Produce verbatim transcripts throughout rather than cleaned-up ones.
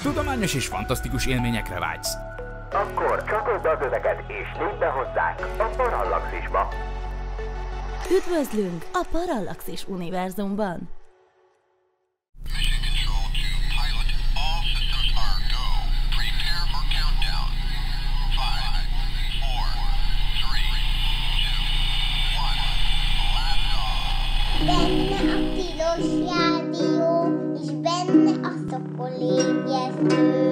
Tudományos és fantasztikus élményekre vágysz? Akkor csatold be az öveket és lépj be hozzánk a Parallaxisba. Üdvözlünk a Parallaxis univerzumban! Benne a tilos rádió, és benne a szokolébresztő.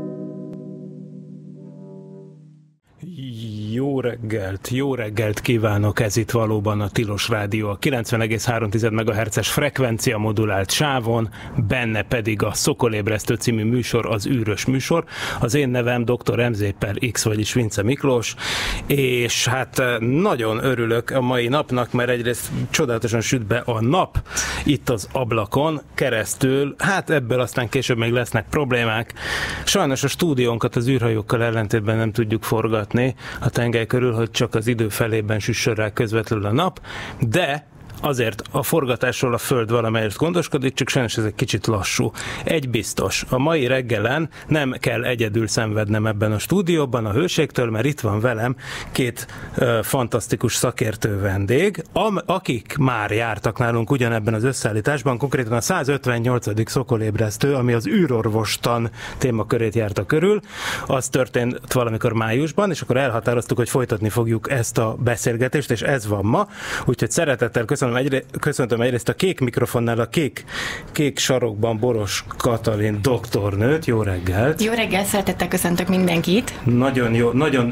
Jó reggelt, jó reggelt kívánok, ez itt valóban a Tilos Rádió, a kilencven egész három megahertzes frekvencia modulált sávon, benne pedig a Szokolébresztő című műsor, az űrös műsor. Az én nevem doktor em zé per X, vagyis Vince Miklós, és hát nagyon örülök a mai napnak, mert egyrészt csodálatosan süt be a nap itt az ablakon keresztül, hát ebből aztán később még lesznek problémák. Sajnos a stúdiónkat az űrhajókkal ellentétben nem tudjuk forgatni a tengely körül, hogy csak az idő felében süssön rá közvetlenül a nap, de azért a forgatásról a Föld valamelyest gondoskodik, csak sajnos ez egy kicsit lassú. Egy biztos, a mai reggelen nem kell egyedül szenvednem ebben a stúdióban a hőségtől, mert itt van velem két ö, fantasztikus szakértő vendég, am, akik már jártak nálunk ugyanebben az összeállításban, konkrétan a százötvennyolcadik szokolébresztő, ami az űrorvostan témakörét járta körül. Az történt valamikor májusban, és akkor elhatároztuk, hogy folytatni fogjuk ezt a beszélgetést, és ez van ma. Úgyhogy szeretettel köszönöm Egyré, köszöntöm egyrészt a kék mikrofonnál a kék, kék sarokban Boros Katalin doktornőt. Jó reggelt! Jó reggelt, szeretettel köszöntök mindenkit! Nagyon jó, nagyon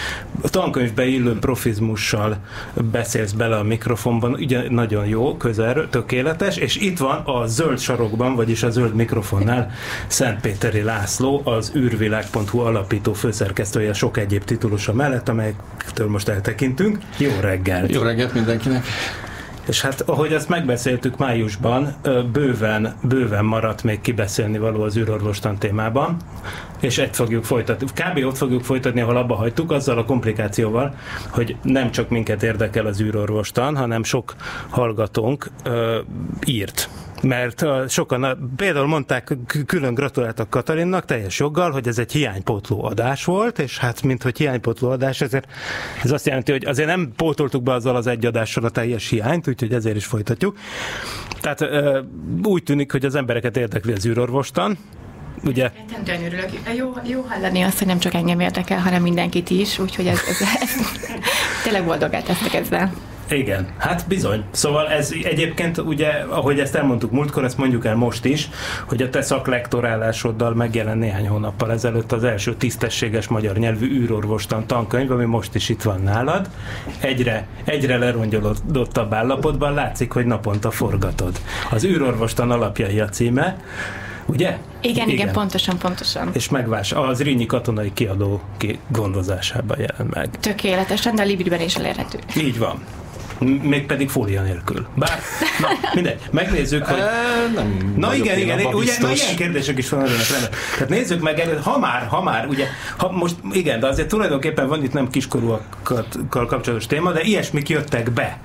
a tankönyvbe illő profizmussal beszélsz bele a mikrofonban, ugye nagyon jó, közel, tökéletes, és itt van a zöld sarokban, vagyis a zöld mikrofonnál Szentpéteri László, az űrvilág pont hu alapító főszerkesztője, sok egyéb titulusa mellett, amelyektől most eltekintünk. Jó reggelt! Jó reggelt mindenkinek! És hát, ahogy azt megbeszéltük májusban, bőven, bőven maradt még kibeszélni való az űrorvostan témában, és ezt fogjuk folytatni. Kb. Ott fogjuk folytatni, ahol abba hagytuk, azzal a komplikációval, hogy nem csak minket érdekel az űrorvostan, hanem sok hallgatónk ö, írt. Mert uh, sokan, uh, például mondták, külön gratuláltak Katalinnak teljes joggal, hogy ez egy hiánypótló adás volt, és hát minthogy hiánypótló adás, ezért ez azt jelenti, hogy azért nem pótoltuk be azzal az egy adással a teljes hiányt, úgyhogy ezért is folytatjuk. Tehát uh, úgy tűnik, hogy az embereket érdekli az űrorvostan, ugye? Nem örülök. Jó, jó hallani azt, hogy nem csak engem érdekel, hanem mindenkit is, úgyhogy ez, ez, ez tényleg boldogát tesztek ezzel. Igen, hát bizony. Szóval ez egyébként ugye, ahogy ezt elmondtuk múltkor, ezt mondjuk el most is, hogy a te szaklektorálásoddal megjelent néhány hónappal ezelőtt az első tisztességes magyar nyelvű űrorvostan tankönyv, ami most is itt van nálad. Egyre, egyre lerongyolódottabb állapotban látszik, hogy naponta forgatod. Az űrorvostan alapjai a címe, ugye? Igen, igen, igen, pontosan, pontosan. És megvás, az Zrínyi Katonai Kiadó gondozásában jelent meg. Tökéletesen, de a Libriben is elérhető. Így van. Mégpedig fólia nélkül. Bár, na, mindegy, megnézzük, hogy... nem na igen, igen, ugye, biztos. na ilyen kérdések is vannak benne. Tehát nézzük meg előtt, ha már, ha már, ugye, ha most, igen, de azért tulajdonképpen van itt nem kiskorúakkal kapcsolatos téma, de ilyesmik jöttek be.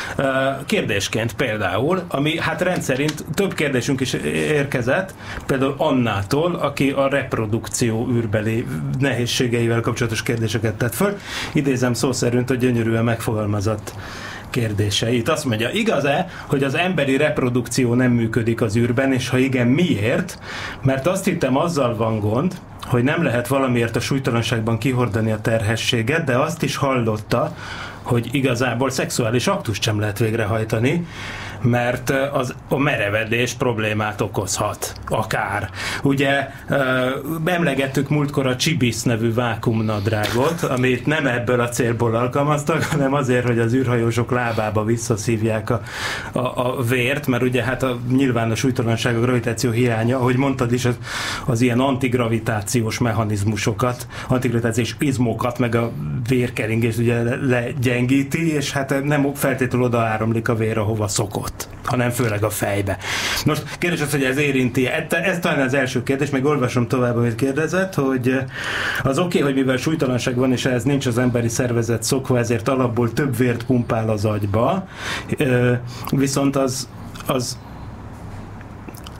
Kérdésként például, ami hát rendszerint több kérdésünk is érkezett, például Annától, aki a reprodukció űrbeli nehézségeivel kapcsolatos kérdéseket tett föl. Idézem szó szerint, hogy gyönyörűen megfogalmazott kérdéseit. Azt mondja, igaz-e, hogy az emberi reprodukció nem működik az űrben, és ha igen, miért? Mert azt hittem, azzal van gond, hogy nem lehet valamiért a súlytalanságban kihordani a terhességet, de azt is hallotta, hogy igazából szexuális aktust sem lehet végrehajtani, mert az, a merevedés problémát okozhat, akár. Ugye emlegettük múltkor a Csibisz nevű vákuumnadrágot, amit nem ebből a célból alkalmaztak, hanem azért, hogy az űrhajósok lábába visszaszívják a, a, a vért, mert ugye hát a nyilvános súlytalanság, a gravitáció hiánya, ahogy mondtad is, az, az ilyen antigravitációs mechanizmusokat, antigravitációs izmokat, meg a vérkeringést ugye legyengíti, és hát nem feltétlenül oda áramlik a vér, ahova szokott, hanem főleg a fejbe. Most kérdés az, hogy ez érinti. Ez talán az első kérdés, meg olvasom tovább, amit kérdezett, hogy az oké, okay, hogy mivel súlytalanság van, és ez nincs az emberi szervezet szokva, ezért alapból több vért pumpál az agyba, viszont az, az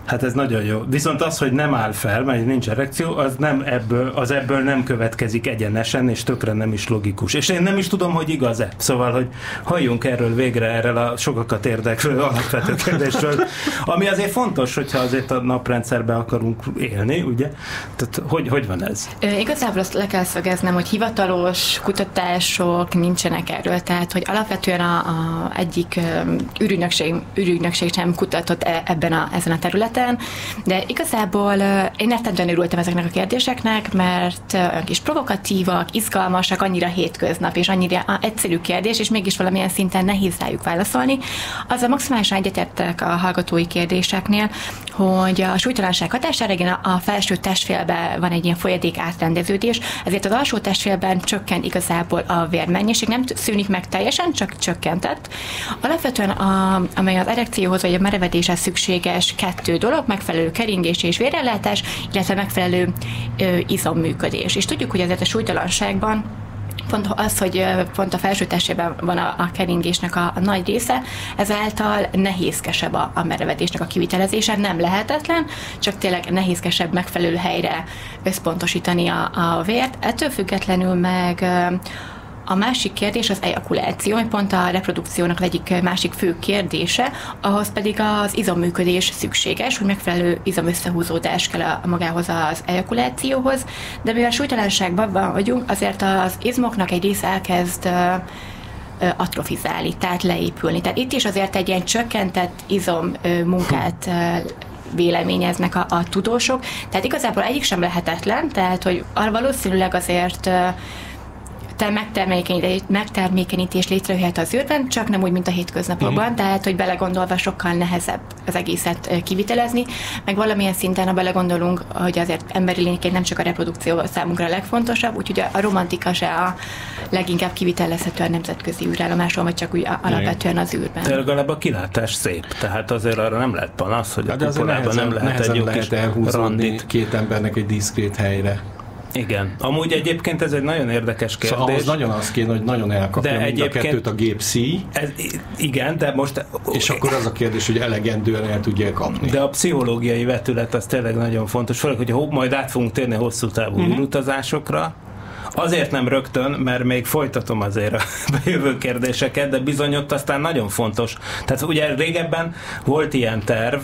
Hát ez nagyon jó. Viszont az, hogy nem áll fel, mert nincs erekció, az, nem ebből, az ebből nem következik egyenesen, és tökre nem is logikus. És én nem is tudom, hogy igaz-e. Szóval, hogy halljunk erről végre, erről a sokakat érdeklő alapvető kérdésről, ami azért fontos, hogyha azért a naprendszerben akarunk élni, ugye? Tehát hogy, hogy van ez? Ö, igazából azt le kell szögeznem, hogy hivatalos kutatások nincsenek erről, tehát hogy alapvetően a, a egyik ürügynökség, ürügynökség sem kutatott e, ebben a, ezen a területen, de igazából én nettentően örültem ezeknek a kérdéseknek, mert olyan kis provokatívak, izgalmasak, annyira hétköznap, és annyira egyszerű kérdés, és mégis valamilyen szinten nehéz rájuk válaszolni. Azzal maximálisan egyetértek a hallgatói kérdéseknél, hogy a súlytalanság hatására igen, a felső testfélben van egy ilyen folyadék átrendeződés, ezért az alsó testfélben csökken igazából a vérmennyiség, nem szűnik meg teljesen, csak csökkentett. Alapvetően, a, amely az erekcióhoz vagy a merevedéshez szükséges kettő dolog, megfelelő keringés és vérellátás, illetve megfelelő ö, izomműködés. És tudjuk, hogy ezért a súlytalanságban pont az, hogy pont a felső testében van a, a keringésnek a, a nagy része, ezáltal nehézkesebb a, a merevedésnek a kivitelezése, nem lehetetlen, csak tényleg nehézkesebb megfelelő helyre összpontosítani a, a vért. Ettől függetlenül meg a másik kérdés az ejakuláció, hogy pont a reprodukciónak az egyik másik fő kérdése, ahhoz pedig az izomműködés szükséges, hogy megfelelő izomösszehúzódás kell a, a magához az ejakulációhoz, de mivel súlytalanságban vagyunk, azért az izmoknak egy része elkezd atrofizálni, tehát leépülni. Tehát itt is azért egy ilyen csökkentett izom munkát véleményeznek a, a tudósok, tehát igazából egyik sem lehetetlen, tehát hogy valószínűleg azért megtermékenyítés létrejöhet az űrben, csak nem úgy, mint a hétköznapokban, mm. tehát, hogy belegondolva sokkal nehezebb az egészet kivitelezni, meg valamilyen szinten, ha belegondolunk, hogy azért emberi lényként nem csak a reprodukció számunkra a legfontosabb, úgyhogy a romantika se a leginkább kivitelezhető a nemzetközi űrállomáson, vagy csak úgy alapvetően az űrben. De legalább a kilátás szép, tehát azért arra nem lehet panasz, hogy hát a kupolában nem lehet egy jó kis randit. Két embernek egy diszkrét helyre. Igen. Amúgy egyébként ez egy nagyon érdekes kérdés. Szóval ahhoz nagyon az kéne, hogy nagyon elkapja mind a kettőt a gép szíj. Ez, igen, de most... És akkor az a kérdés, hogy elegendően el tudja kapni. De a pszichológiai vetület az tényleg nagyon fontos. Főleg, hogy majd át fogunk térni hosszú távú uh-huh. űrutazásokra. Azért nem rögtön, mert még folytatom azért a bejövő kérdéseket, de bizony ott aztán nagyon fontos. Tehát ugye régebben volt ilyen terv,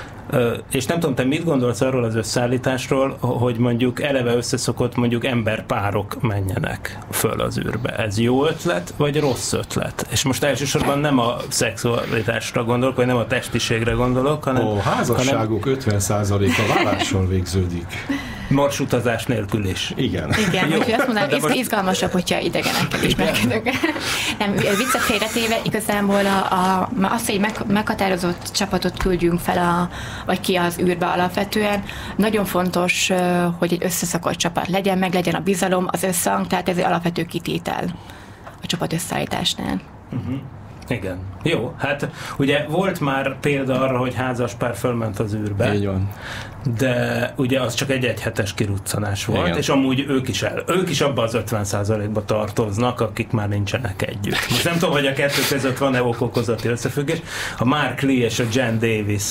és nem tudom, te mit gondolsz arról az összeállításról, hogy mondjuk eleve összeszokott mondjuk emberpárok menjenek föl az űrbe. Ez jó ötlet, vagy rossz ötlet? És most elsősorban nem a szexualitásra gondolok, vagy nem a testiségre gondolok, hanem... A házasságok hanem... ötven százaléka vállással végződik. Marsutazás nélkül is. Igen. Igen, úgyhogy azt mondanám, izg- izgalmasabb, hogyha idegenekkel is megkedünk. Nem, viccet félretéve igazából a, a, azt, hogy meg, meghatározott csapatot küldjünk fel, a, vagy ki az űrbe alapvetően, nagyon fontos, hogy egy összeszokott csapat legyen, meg legyen a bizalom, az összhang, tehát ez egy alapvető kitétel a csapat összeállításnál. Uh-huh. Igen. Jó, hát ugye volt már példa arra, hogy házaspár fölment az űrbe. Így van. De ugye az csak egy egyhetes kiruccanás volt, igen. És amúgy ők is el, ők is abban az ötven százalékba tartoznak, akik már nincsenek együtt. Most nem tudom, hogy a kettő között van-e ok-okozati összefüggés. A Mark Lee és a Jen Davis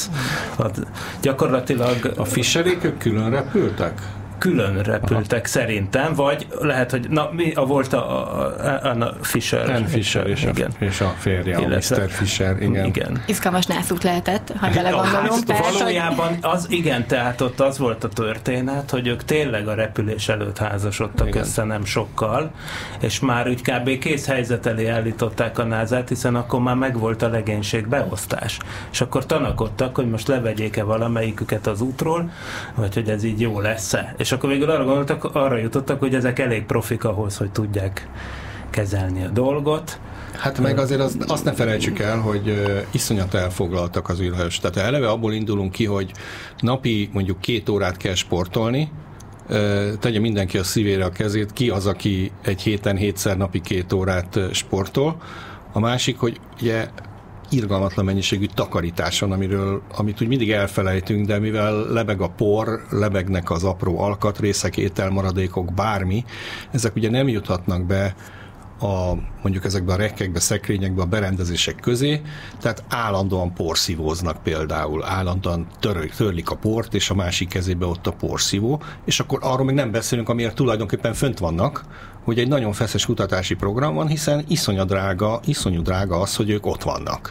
gyakorlatilag... A Fisherék ők külön repültek? Külön repültek. Aha. Szerintem, vagy lehet, hogy na, mi a volt a Anna Fisher. Anna Fisher és, igen. A, és a férje, a miszter Fisher, igen. igen. Izgalmas nászút lehetett, ha belegondolunk. Valójában az, igen, tehát ott az volt a történet, hogy ők tényleg a repülés előtt házasodtak igen. össze nem sokkal, és már úgy kb. Kész helyzet elé állították a názát, hiszen akkor már megvolt a legénység beosztás. És akkor tanakodtak, hogy most levegyék-e valamelyiküket az útról, vagy hogy ez így jó lesz-e. És akkor végül arra gondoltak, arra jutottak, hogy ezek elég profik ahhoz, hogy tudják kezelni a dolgot. Hát meg azért az, azt ne felejtsük el, hogy uh, iszonyat elfoglaltak az űrhős. Tehát eleve abból indulunk ki, hogy napi mondjuk két órát kell sportolni, uh, tegye mindenki a szívére a kezét, ki az, aki egy héten hétszer napi két órát uh, sportol. A másik, hogy ugye irgalmatlan mennyiségű takarítás van, amiről, amit úgy mindig elfelejtünk, de mivel lebeg a por, lebegnek az apró alkatrészek, ételmaradékok, bármi, ezek ugye nem juthatnak be a, mondjuk ezekben a rekkekbe, szekrényekbe, a berendezések közé, tehát állandóan porszívóznak például, állandóan török, törlik a port, és a másik kezébe ott a porszívó, és akkor arról még nem beszélünk, amiért tulajdonképpen fönt vannak, hogy egy nagyon feszes kutatási program van, hiszen iszonyú drága, iszonyú drága az, hogy ők ott vannak.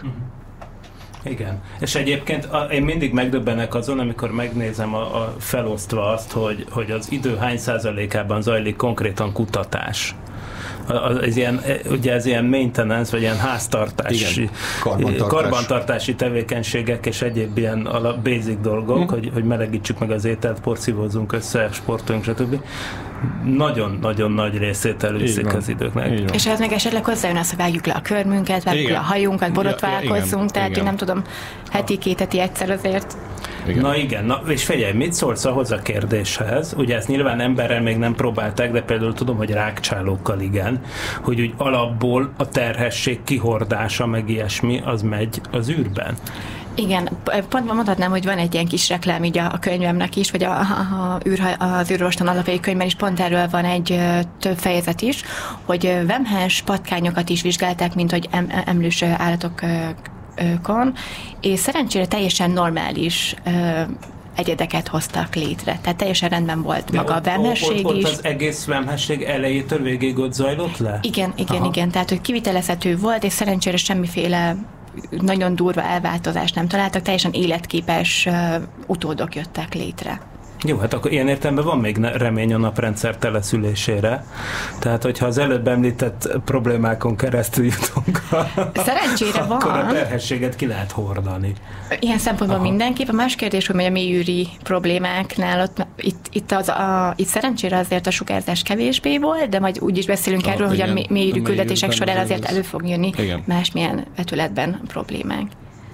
Igen. És egyébként a, én mindig megdöbbenek azon, amikor megnézem a, a felosztva azt, hogy, hogy az idő hány százalékában zajlik konkrétan kutatás. Ez ilyen, ugye ez ilyen maintenance, vagy ilyen háztartási, igen, karbantartás. karbantartási tevékenységek és egyéb ilyen alap, basic dolgok, hmm. hogy, hogy melegítsük meg az ételt, porszívózzunk össze, sportoljunk, stb. Nagyon-nagyon nagy részét elviszik az időknek. És ez meg esetleg hozzájön az, hogy vágjuk le a körmünket, vágjuk le a hajunkat, borotválkozzunk, tehát igen. Hogy nem tudom, heti két heti egyszer azért. Igen. Na igen, na, és figyelj, mit szólsz ahhoz a kérdéshez? Ugye ezt nyilván emberrel még nem próbálták, de például tudom, hogy rákcsálókkal igen, hogy úgy alapból a terhesség kihordása, meg ilyesmi, az megy az űrben. Igen, pont mondhatnám, hogy van egy ilyen kis reklám így a, a könyvemnek is, vagy a, a, a, az űrroston alapjai könyvben is pont erről van egy több fejezet is, hogy vemhes patkányokat is vizsgálták, mint hogy em, emlős állatokon, és szerencsére teljesen normális egyedeket hoztak létre. Tehát teljesen rendben volt maga a vemhesség ott, ott, is. Ott az egész vemhesség elejétől végig ott zajlott le? Igen, igen, aha. igen. Tehát, hogy kivitelezhető volt, és szerencsére semmiféle nagyon durva elváltozást nem találtak, teljesen életképes uh, utódok jöttek létre. Jó, hát akkor ilyen értelemben van még remény a naprendszer teleszülésére. Tehát, hogyha az előbb említett problémákon keresztül jutunk, szerencsére van. Akkor a terhességet ki lehet hordani. Ilyen szempontból aha. mindenképp. A más kérdés, hogy a mélyűri problémáknál ott, itt, itt, az, a, itt szerencsére azért a sugárzás kevésbé volt, de majd úgy is beszélünk ah, erről, igen, hogy a mélyűri küldetések során azért elő fog jönni igen. másmilyen vetületben problémák.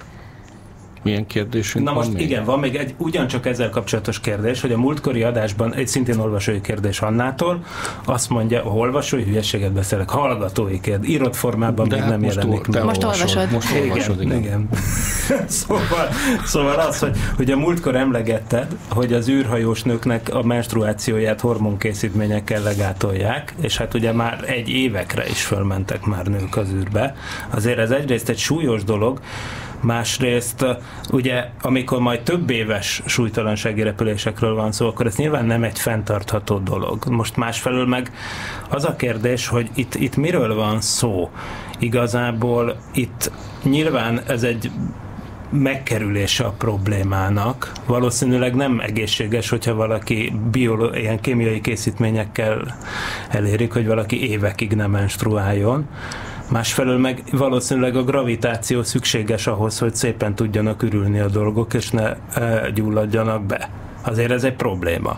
Milyen kérdésünk Na van most még? Igen, van még egy ugyancsak ezzel kapcsolatos kérdés, hogy a múltkori adásban egy szintén olvasói kérdés Annától, azt mondja, olvasói hülyeséget beszélek, hallgatói kérdés, írott formában de még hát nem jelenik meg. Most olvasod. Most olvasod, igen. igen. igen. szóval, szóval az, hogy, hogy a múltkor emlegetted, hogy az űrhajós nőknek a menstruációját hormonkészítményekkel legátolják, és hát ugye már egy évekre is fölmentek már nők az űrbe. Azért ez egyrészt egy súlyos dolog, másrészt ugye, amikor majd több éves súlytalansági repülésekről van szó, akkor ez nyilván nem egy fenntartható dolog. Most másfelől meg az a kérdés, hogy itt, itt miről van szó? Igazából itt nyilván ez egy megkerülése a problémának. Valószínűleg nem egészséges, hogyha valaki biolo- ilyen kémiai készítményekkel elérik, hogy valaki évekig nem menstruáljon. Másfelől meg valószínűleg a gravitáció szükséges ahhoz, hogy szépen tudjanak ürülni a dolgok, és ne e, gyulladjanak be. Azért ez egy probléma.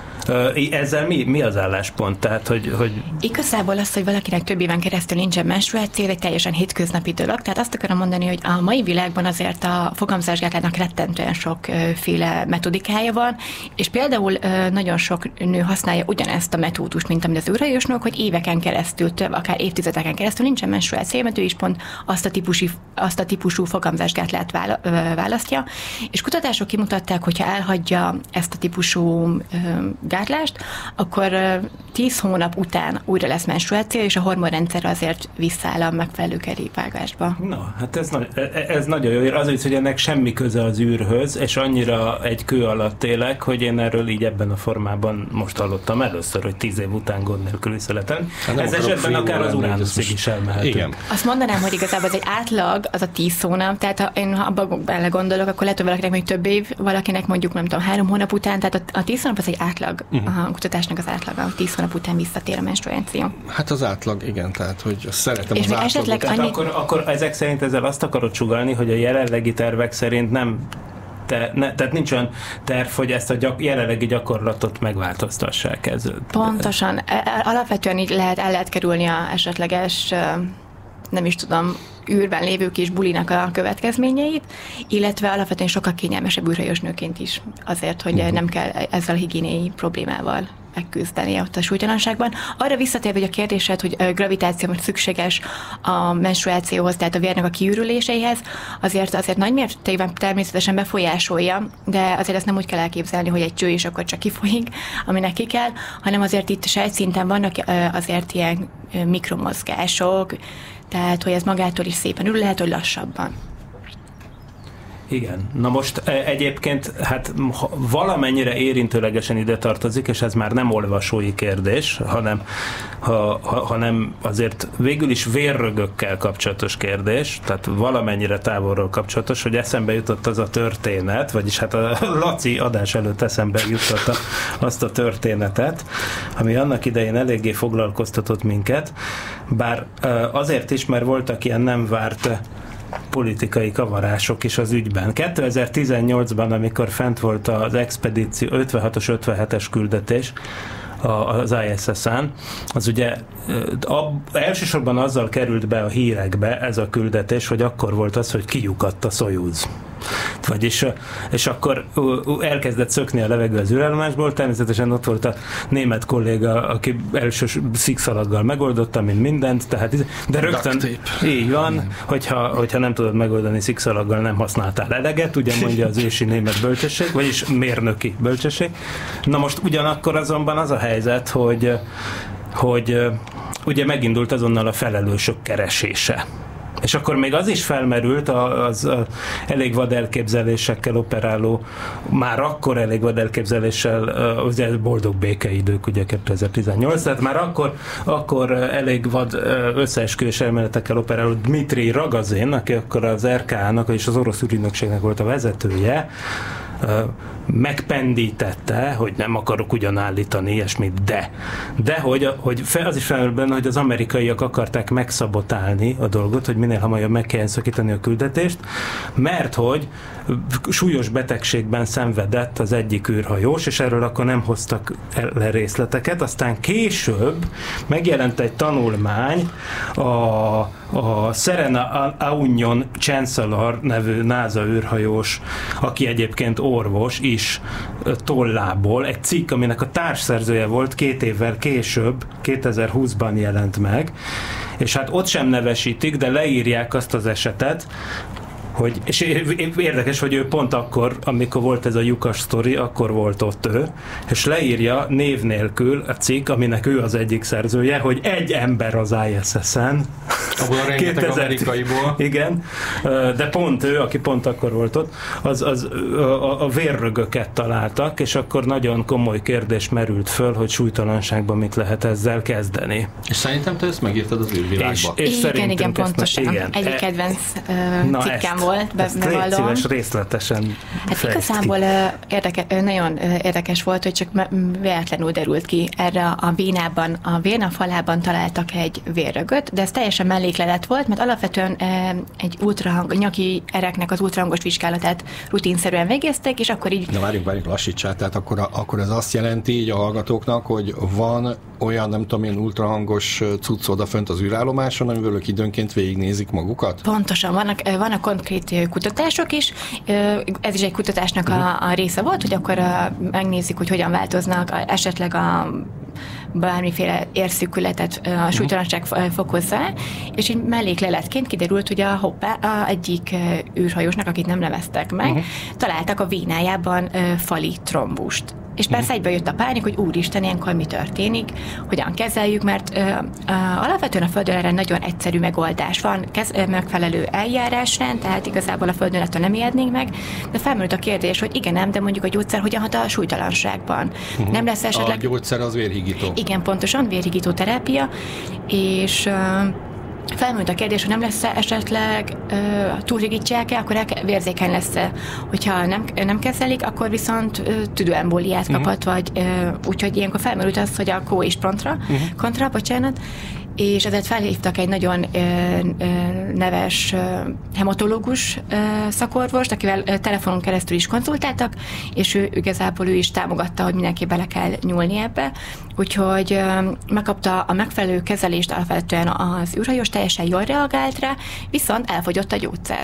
Ezzel mi, mi az álláspont? Tehát, hogy, hogy... Igazából az, hogy valakinek több éven keresztül nincsen menstruáció, egy teljesen hétköznapi dolog. Tehát azt akarom mondani, hogy a mai világban azért a fogamzásgátlásnak rettentően sokféle metodikája van, és például nagyon sok nő használja ugyanezt a metódust, mint amit az űrhajósnok, hogy éveken keresztül, több, akár évtizedeken keresztül nincsen menstruáció, mert ő is pont azt a típusú, azt a típusú fogamzásgátlát választja. És kutatások kimutatták, hogyha elhagyja ezt a típusú gátlást, akkor tíz hónap után újra lesz menstruáció, és a hormonrendszer azért visszáll a megfelelő kerékvágásba. Na, hát ez, nagy, ez nagyon jó. Azért, hogy ennek semmi köze az űrhöz, és annyira egy kő alatt élek, hogy én erről így ebben a formában most hallottam először, hogy tíz év után gond nélkül visszaleten. Hát ez esetben akár az Uránuszig is elmehetünk. Igen. Azt mondanám, hogy igazából ez egy átlag, az a tíz hónap, tehát ha én abban belegondolok, akkor lehet, hogy valakinek még több év, valakinek mondjuk nem tudom, három hónap után, tehát a, a tíz hónap az egy átlag. Uh-huh. A kutatásnak az átlaga, hogy tíz hónap után visszatér a menstruáció. Hát az átlag, igen, tehát hogy szeretem és az átlagot. Tehát annyi... akkor, akkor ezek szerint ezzel azt akarod sugallni, hogy a jelenlegi tervek szerint nem te, ne, tehát nincs olyan terv, hogy ezt a gyak, jelenlegi gyakorlatot megváltoztassák. Ez, Pontosan. Alapvetően így lehet, el lehet kerülni a esetleges, nem is tudom, űrben lévő kis bulinak a következményeit, illetve alapvetően sokkal kényelmesebb űrhajós nőként is azért, hogy uh-huh. nem kell ezzel a higiéniai problémával megküzdeni ott a súlytalanságban. Arra visszatérve, hogy a kérdésed, hogy gravitáció most szükséges a menstruációhoz, tehát a vérnek a kiürüléséhez, azért azért nagy mértékben természetesen befolyásolja, de azért ezt nem úgy kell elképzelni, hogy egy cső és akkor csak kifolyik, aminek ki kell, hanem azért itt sejtszinten vannak azért ilyen mikromozgások, tehát hogy ez magától is szépen ül, lehet, hogy lassabban. Igen. Na most egyébként hát valamennyire érintőlegesen ide tartozik, és ez már nem olvasói kérdés, hanem, ha, ha, hanem azért végül is vérrögökkel kapcsolatos kérdés, tehát valamennyire távolról kapcsolatos, hogy eszembe jutott az a történet, vagyis hát a Laci adás előtt eszembe jutott azt a történetet, ami annak idején eléggé foglalkoztatott minket, bár azért is, mert voltak ilyen nem várt politikai kavarások is az ügyben. kétezer-tizennyolcban, amikor fent volt az expedíció, ötvenhatos ötvenhetes küldetés az I S S-en, az ugye a, elsősorban azzal került be a hírekbe ez a küldetés, hogy akkor volt az, hogy kiukadt a Szojuz. Vagyis, és akkor elkezdett szökni a levegő az űrállomásból, természetesen ott volt a német kolléga, aki első szikszalaggal megoldotta, mint mindent, tehát, de rögtön így van, hogyha, hogyha nem tudod megoldani szikszalaggal, nem használtál eleget, ugye mondja az ősi német bölcsesség, vagyis mérnöki bölcsesség. Na most ugyanakkor azonban az a helyzet, hogy, hogy ugye megindult azonnal a felelősök keresése. És akkor még az is felmerült, az, az elég vad elképzelésekkel operáló, már akkor elég vad elképzeléssel, az boldog békeidők, ugye kétezer-tizennyolc, tehát már akkor, akkor elég vad összeesküvés elméletekkel operáló Dmitri Ragazin, aki akkor az er ká á-nak és az orosz űrügynökségnek volt a vezetője, megpendítette, hogy nem akarok ugyan állítani ilyesmit, de, de hogy, hogy az is felmerül benne, hogy az amerikaiak akarták megszabotálni a dolgot, hogy minél hamarabb meg kelljen szakítani a küldetést, mert hogy súlyos betegségben szenvedett az egyik űrhajós, és erről akkor nem hoztak le részleteket, aztán később megjelent egy tanulmány, a, a Serena Aunion Chancellor nevű NASA űrhajós, aki egyébként orvos is tollából, egy cikk, aminek a társszerzője volt két évvel később, kétezer-húszban jelent meg, és hát ott sem nevesítik, de leírják azt az esetet, hogy, és érdekes, hogy ő pont akkor, amikor volt ez a lyukas sztori, akkor volt ott ő, és leírja név nélkül a cikk, aminek ő az egyik szerzője, hogy egy ember az I S S-en. Abból a rengeteg amerikaiból. Igen, de pont ő, aki pont akkor volt ott, az, az a, a vérrögöket találtak, és akkor nagyon komoly kérdés merült föl, hogy súlytalanságban mit lehet ezzel kezdeni. És szerintem te ezt megírtad az űrvilágba. És, és igen, igen, pontosan. Igen. Egyik kedvenc uh, cikkem volt, bevallom. Szíves részletesen Hát igazából érdeke, nagyon érdekes volt, hogy csak véletlenül derült ki. Erre a vénában, a véna falában találtak egy vérrögöt, de ez teljesen melléklelet volt, mert alapvetően egy ultrahang, nyaki ereknek az ultrahangos vizsgálatát rutinszerűen végezték, és akkor így... Na várjunk, várjunk, lassítsál, tehát akkor, a, akkor ez azt jelenti így a hallgatóknak, hogy van olyan, nem tudom én, ultrahangos cucc odafönt az űrállomáson, amiből ők időnként végignézik magukat? Pontosan, vannak, vannak konkrét kutatások is. Ez is egy kutatásnak a, a része volt, hogy akkor megnézik, hogy hogyan változnak esetleg a bármiféle érszűkületet a súlytalanság fokozza, és így mellékleletként kiderült, hogy a hoppá, a egyik űrhajósnak, akit nem neveztek meg, uh-huh. találtak a vénájában fali trombust. És persze egybe jött a pánik, hogy úristen, ilyenkor mi történik, hogyan kezeljük, mert ö, ö, alapvetően a Földön erre nagyon egyszerű megoldás van, kez, ö, megfelelő eljárásrend, tehát igazából a Földön ettől nem ijednénk meg, de felmerült a kérdés, hogy igen, nem, de mondjuk a gyógyszer hogyan hat a súlytalanságban. Uh-huh. Nem lesz esetleg... A gyógyszer az vérhigító. Igen, pontosan, vérhigító terápia, és... Ö, felmerült a kérdés, hogy nem lesz-e esetleg uh, túlhigítják-e, akkor vérzékeny lesz-e. Hogyha nem, nem kezelik, akkor viszont uh, tüdőembóliát kaphat, uh-huh. vagy uh, úgyhogy ilyenkor felmerült az, hogy a kó is kontra, uh-huh. kontra, bocsánat, és ezért felhívtak egy nagyon ö, ö, neves ö, hematológus ö, szakorvost, akivel ö, telefonon keresztül is konzultáltak, és ő igazából ő is támogatta, hogy mindenki bele kell nyúlni ebbe. Úgyhogy ö, megkapta a megfelelő kezelést, alapvetően az űrhajós teljesen jól reagált rá, viszont elfogyott a gyógyszer.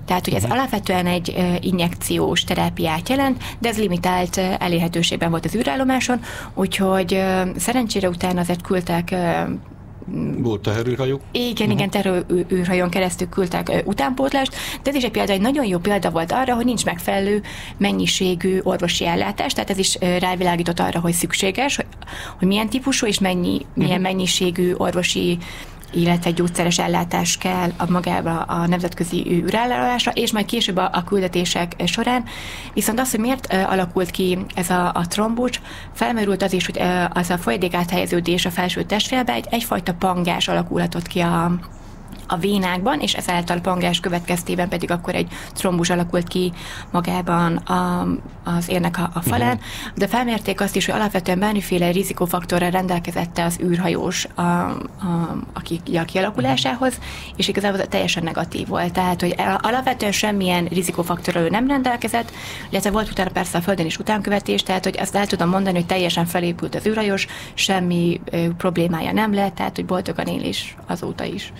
Tehát, hogy ez uh-huh. alapvetően egy uh, injekciós terápiát jelent, de ez limitált uh, elérhetőségben volt az űrállomáson, úgyhogy uh, szerencsére utána azért küldtek uh, volt teherűrhajók? Igen, uh-huh. igen, teherűrhajón keresztül küldtek uh, utánpótlást, de ez is egy példa, egy nagyon jó példa volt arra, hogy nincs megfelelő mennyiségű orvosi ellátás, tehát ez is uh, rávilágított arra, hogy szükséges, hogy, hogy milyen típusú és mennyi, milyen uh-huh. mennyiségű orvosi illetve gyógyszeres ellátás kell a magába a nemzetközi űrállomásra, és majd később a, a küldetések során. Viszont az, hogy miért uh, alakult ki ez a, a trombus, felmerült az is, hogy uh, az a folyadék áthelyeződés a felső testfélbe egy, egyfajta pangás alakulhatott ki a a vénákban, és ezáltal a pangás következtében pedig akkor egy trombus alakult ki magában a, az érnek a, a falán, uh-huh. de felmérték azt is, hogy alapvetően bármiféle rizikófaktorral rendelkezette az űrhajós a, a, aki, a kialakulásához, uh-huh. és igazából teljesen negatív volt. Tehát, hogy alapvetően semmilyen rizikófaktorral nem rendelkezett, illetve volt utána persze a Földön is utánkövetés, tehát, hogy azt el tudom mondani, hogy teljesen felépült az űrhajós, semmi ö, problémája nem lett, tehát, hogy boldogan él is azóta is.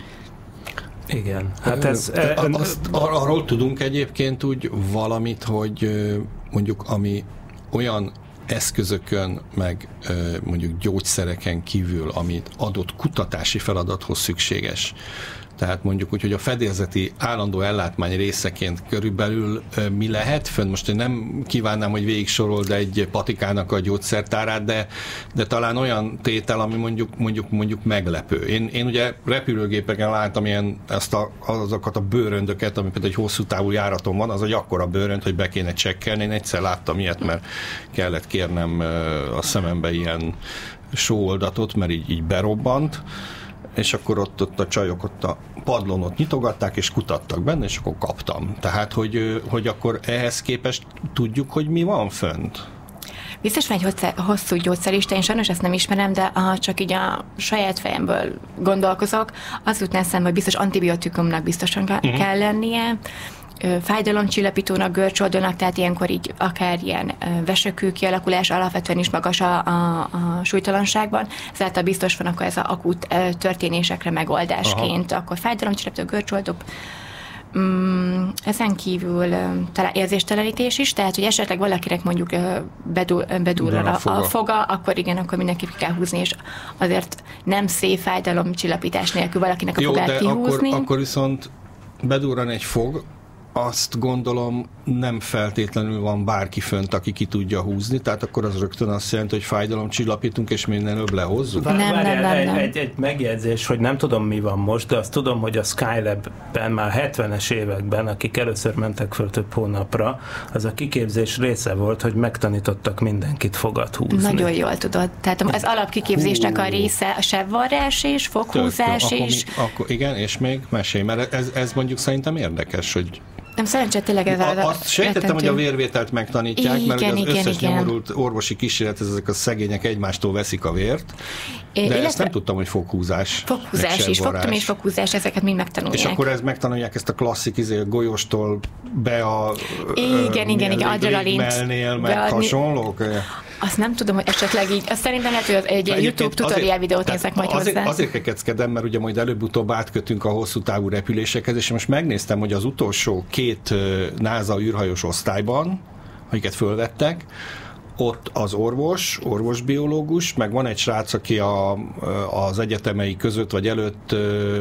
Igen. Hát ez, Azt, ar- arról tudunk egyébként úgy valamit, hogy mondjuk ami olyan eszközökön, meg mondjuk gyógyszereken kívül, amit adott kutatási feladathoz szükséges. Tehát mondjuk úgy, hogy a fedélzeti állandó ellátmány részeként körülbelül mi lehet fönn? Most én nem kívánnám, hogy végig sorold egy patikának a gyógyszertárát, de, de talán olyan tétel, ami mondjuk, mondjuk, mondjuk meglepő. Én, én ugye repülőgépeken láttam ilyen, ezt a, azokat a bőröndöket, ami például egy hosszú távú járaton van, az egy akkora bőrönd, hogy be kéne csekkelni. Én egyszer láttam ilyet, mert kellett kérnem a szemembe ilyen sóoldatot, mert így, így berobbant, és akkor ott, ott a csajok ott a padlón ott nyitogatták, és kutattak benne, és akkor kaptam. Tehát, hogy, hogy akkor ehhez képest tudjuk, hogy mi van fönt? Biztos van egy hosszú gyógyszerlista, én sajnos ezt nem ismerem, de ha csak így a saját fejemből gondolkozok, az jutna eszembe, hogy biztos antibiotikumnak biztosan uh-huh. kell lennie, fájdalomcsillapítónak, görcsoldónak, tehát ilyenkor így akár ilyen vesökő kialakulás alapvetően is magas a, a, a súlytalanságban, ezáltal biztos van akkor ez az akut történésekre megoldásként, Aha. akkor fájdalomcsillapító, görcsoldó, Mm, ezen kívül talán érzéstelenítés is, tehát hogy esetleg valakinek mondjuk bedúl, bedúrral a, a, foga. a foga, akkor igen, akkor mindenképp kell húzni, és azért nem szép fájdalomcsillapítás nélkül valakinek a Jó, fogát kihúzni. Akkor, akkor viszont bedúrran egy fog, azt gondolom nem feltétlenül van bárki fönt, aki ki tudja húzni, tehát akkor az rögtön azt jelenti, hogy fájdalomcsillapítunk, és minél előbb lehozzuk? Nem, nem, nem, nem. Egy, egy, egy megjegyzés, hogy nem tudom, mi van most, de azt tudom, hogy a Skylab-ben már hetvenes években, akik először mentek föl több hónapra, az a kiképzés része volt, hogy megtanítottak mindenkit fogat húzni. Nagyon jól tudod. Tehát az alapkiképzésnek a része a sebvarrás és foghúzás és... Akkor, akkor igen, és még mesélj, mert ez, ez mondjuk szerintem érdekes, hogy nem szerencsét tényleg ez a... Azt sejtettem, hogy a vérvételt megtanítják, igen, mert az igen, összes igen. nyomorult orvosi kísérlet, ezek a szegények egymástól veszik a vért, de illetve ezt nem tudtam, hogy foghúzás. Foghúzás is, fogtam és foghúzás, ezeket mind megtanulják. És akkor ez megtanulják ezt a klasszik izé, golyóstól be a... Igen, igen, igen, adrenalint mellnél, meg hasonlók. Azt nem tudom, hogy esetleg így, azt szerintem lehet, hogy egy egy YouTube tutorial videót nézek majd azért, hozzá. Azért kekeckedem, mert ugye majd előbb-utóbb átkötünk a hosszú távú repülésekhez, és most megnéztem, hogy az utolsó két NASA űrhajós osztályban, amiket fölvettek, ott az orvos, orvosbiológus, meg van egy srác, aki a, az egyetemei között vagy előtt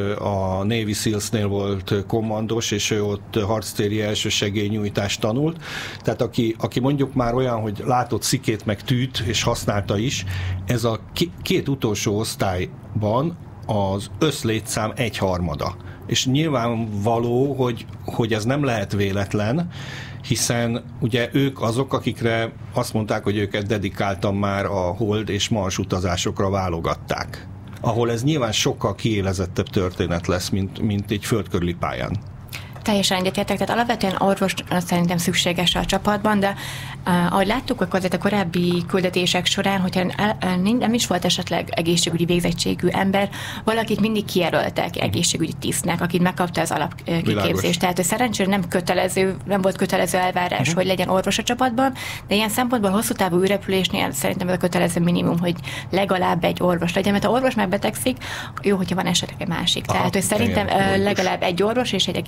a Navy Seals-nél volt kommandos, és ő ott harctéri elsősegélynyújtást tanult. Tehát aki, aki mondjuk már olyan, hogy látott szikét, meg tűt, és használta is, ez a két utolsó osztályban az összlétszám egyharmada. És nyilvánvaló, hogy, hogy ez nem lehet véletlen, hiszen ugye ők azok, akikre azt mondták, hogy őket dedikáltan már a hold és Mars utazásokra válogatták. Ahol ez nyilván sokkal kiélezettebb történet lesz, mint, mint egy földkörüli pályán. Teljesen egyetértek, tehát alapvetően orvos szerintem szükséges a csapatban, de uh, ahogy láttuk, akkor azért a korábbi küldetések során, hogyha nem is volt esetleg egészségügyi végzettségű ember, valakit mindig kijelöltek egészségügyi tisztnek, akit megkapta az alapkiképzést. Tehát szerencsére nem kötelező, nem volt kötelező elvárás, uh-huh. hogy legyen orvos a csapatban, de ilyen szempontból hosszú távú űrrepülésnél szerintem ez a kötelező minimum, hogy legalább egy orvos legyen, mert ha orvos megbetegszik, jó, hogyha van esetleg egy másik. Aha, tehát, hogy szerintem igen, legalább egy orvos és egy egészségügyi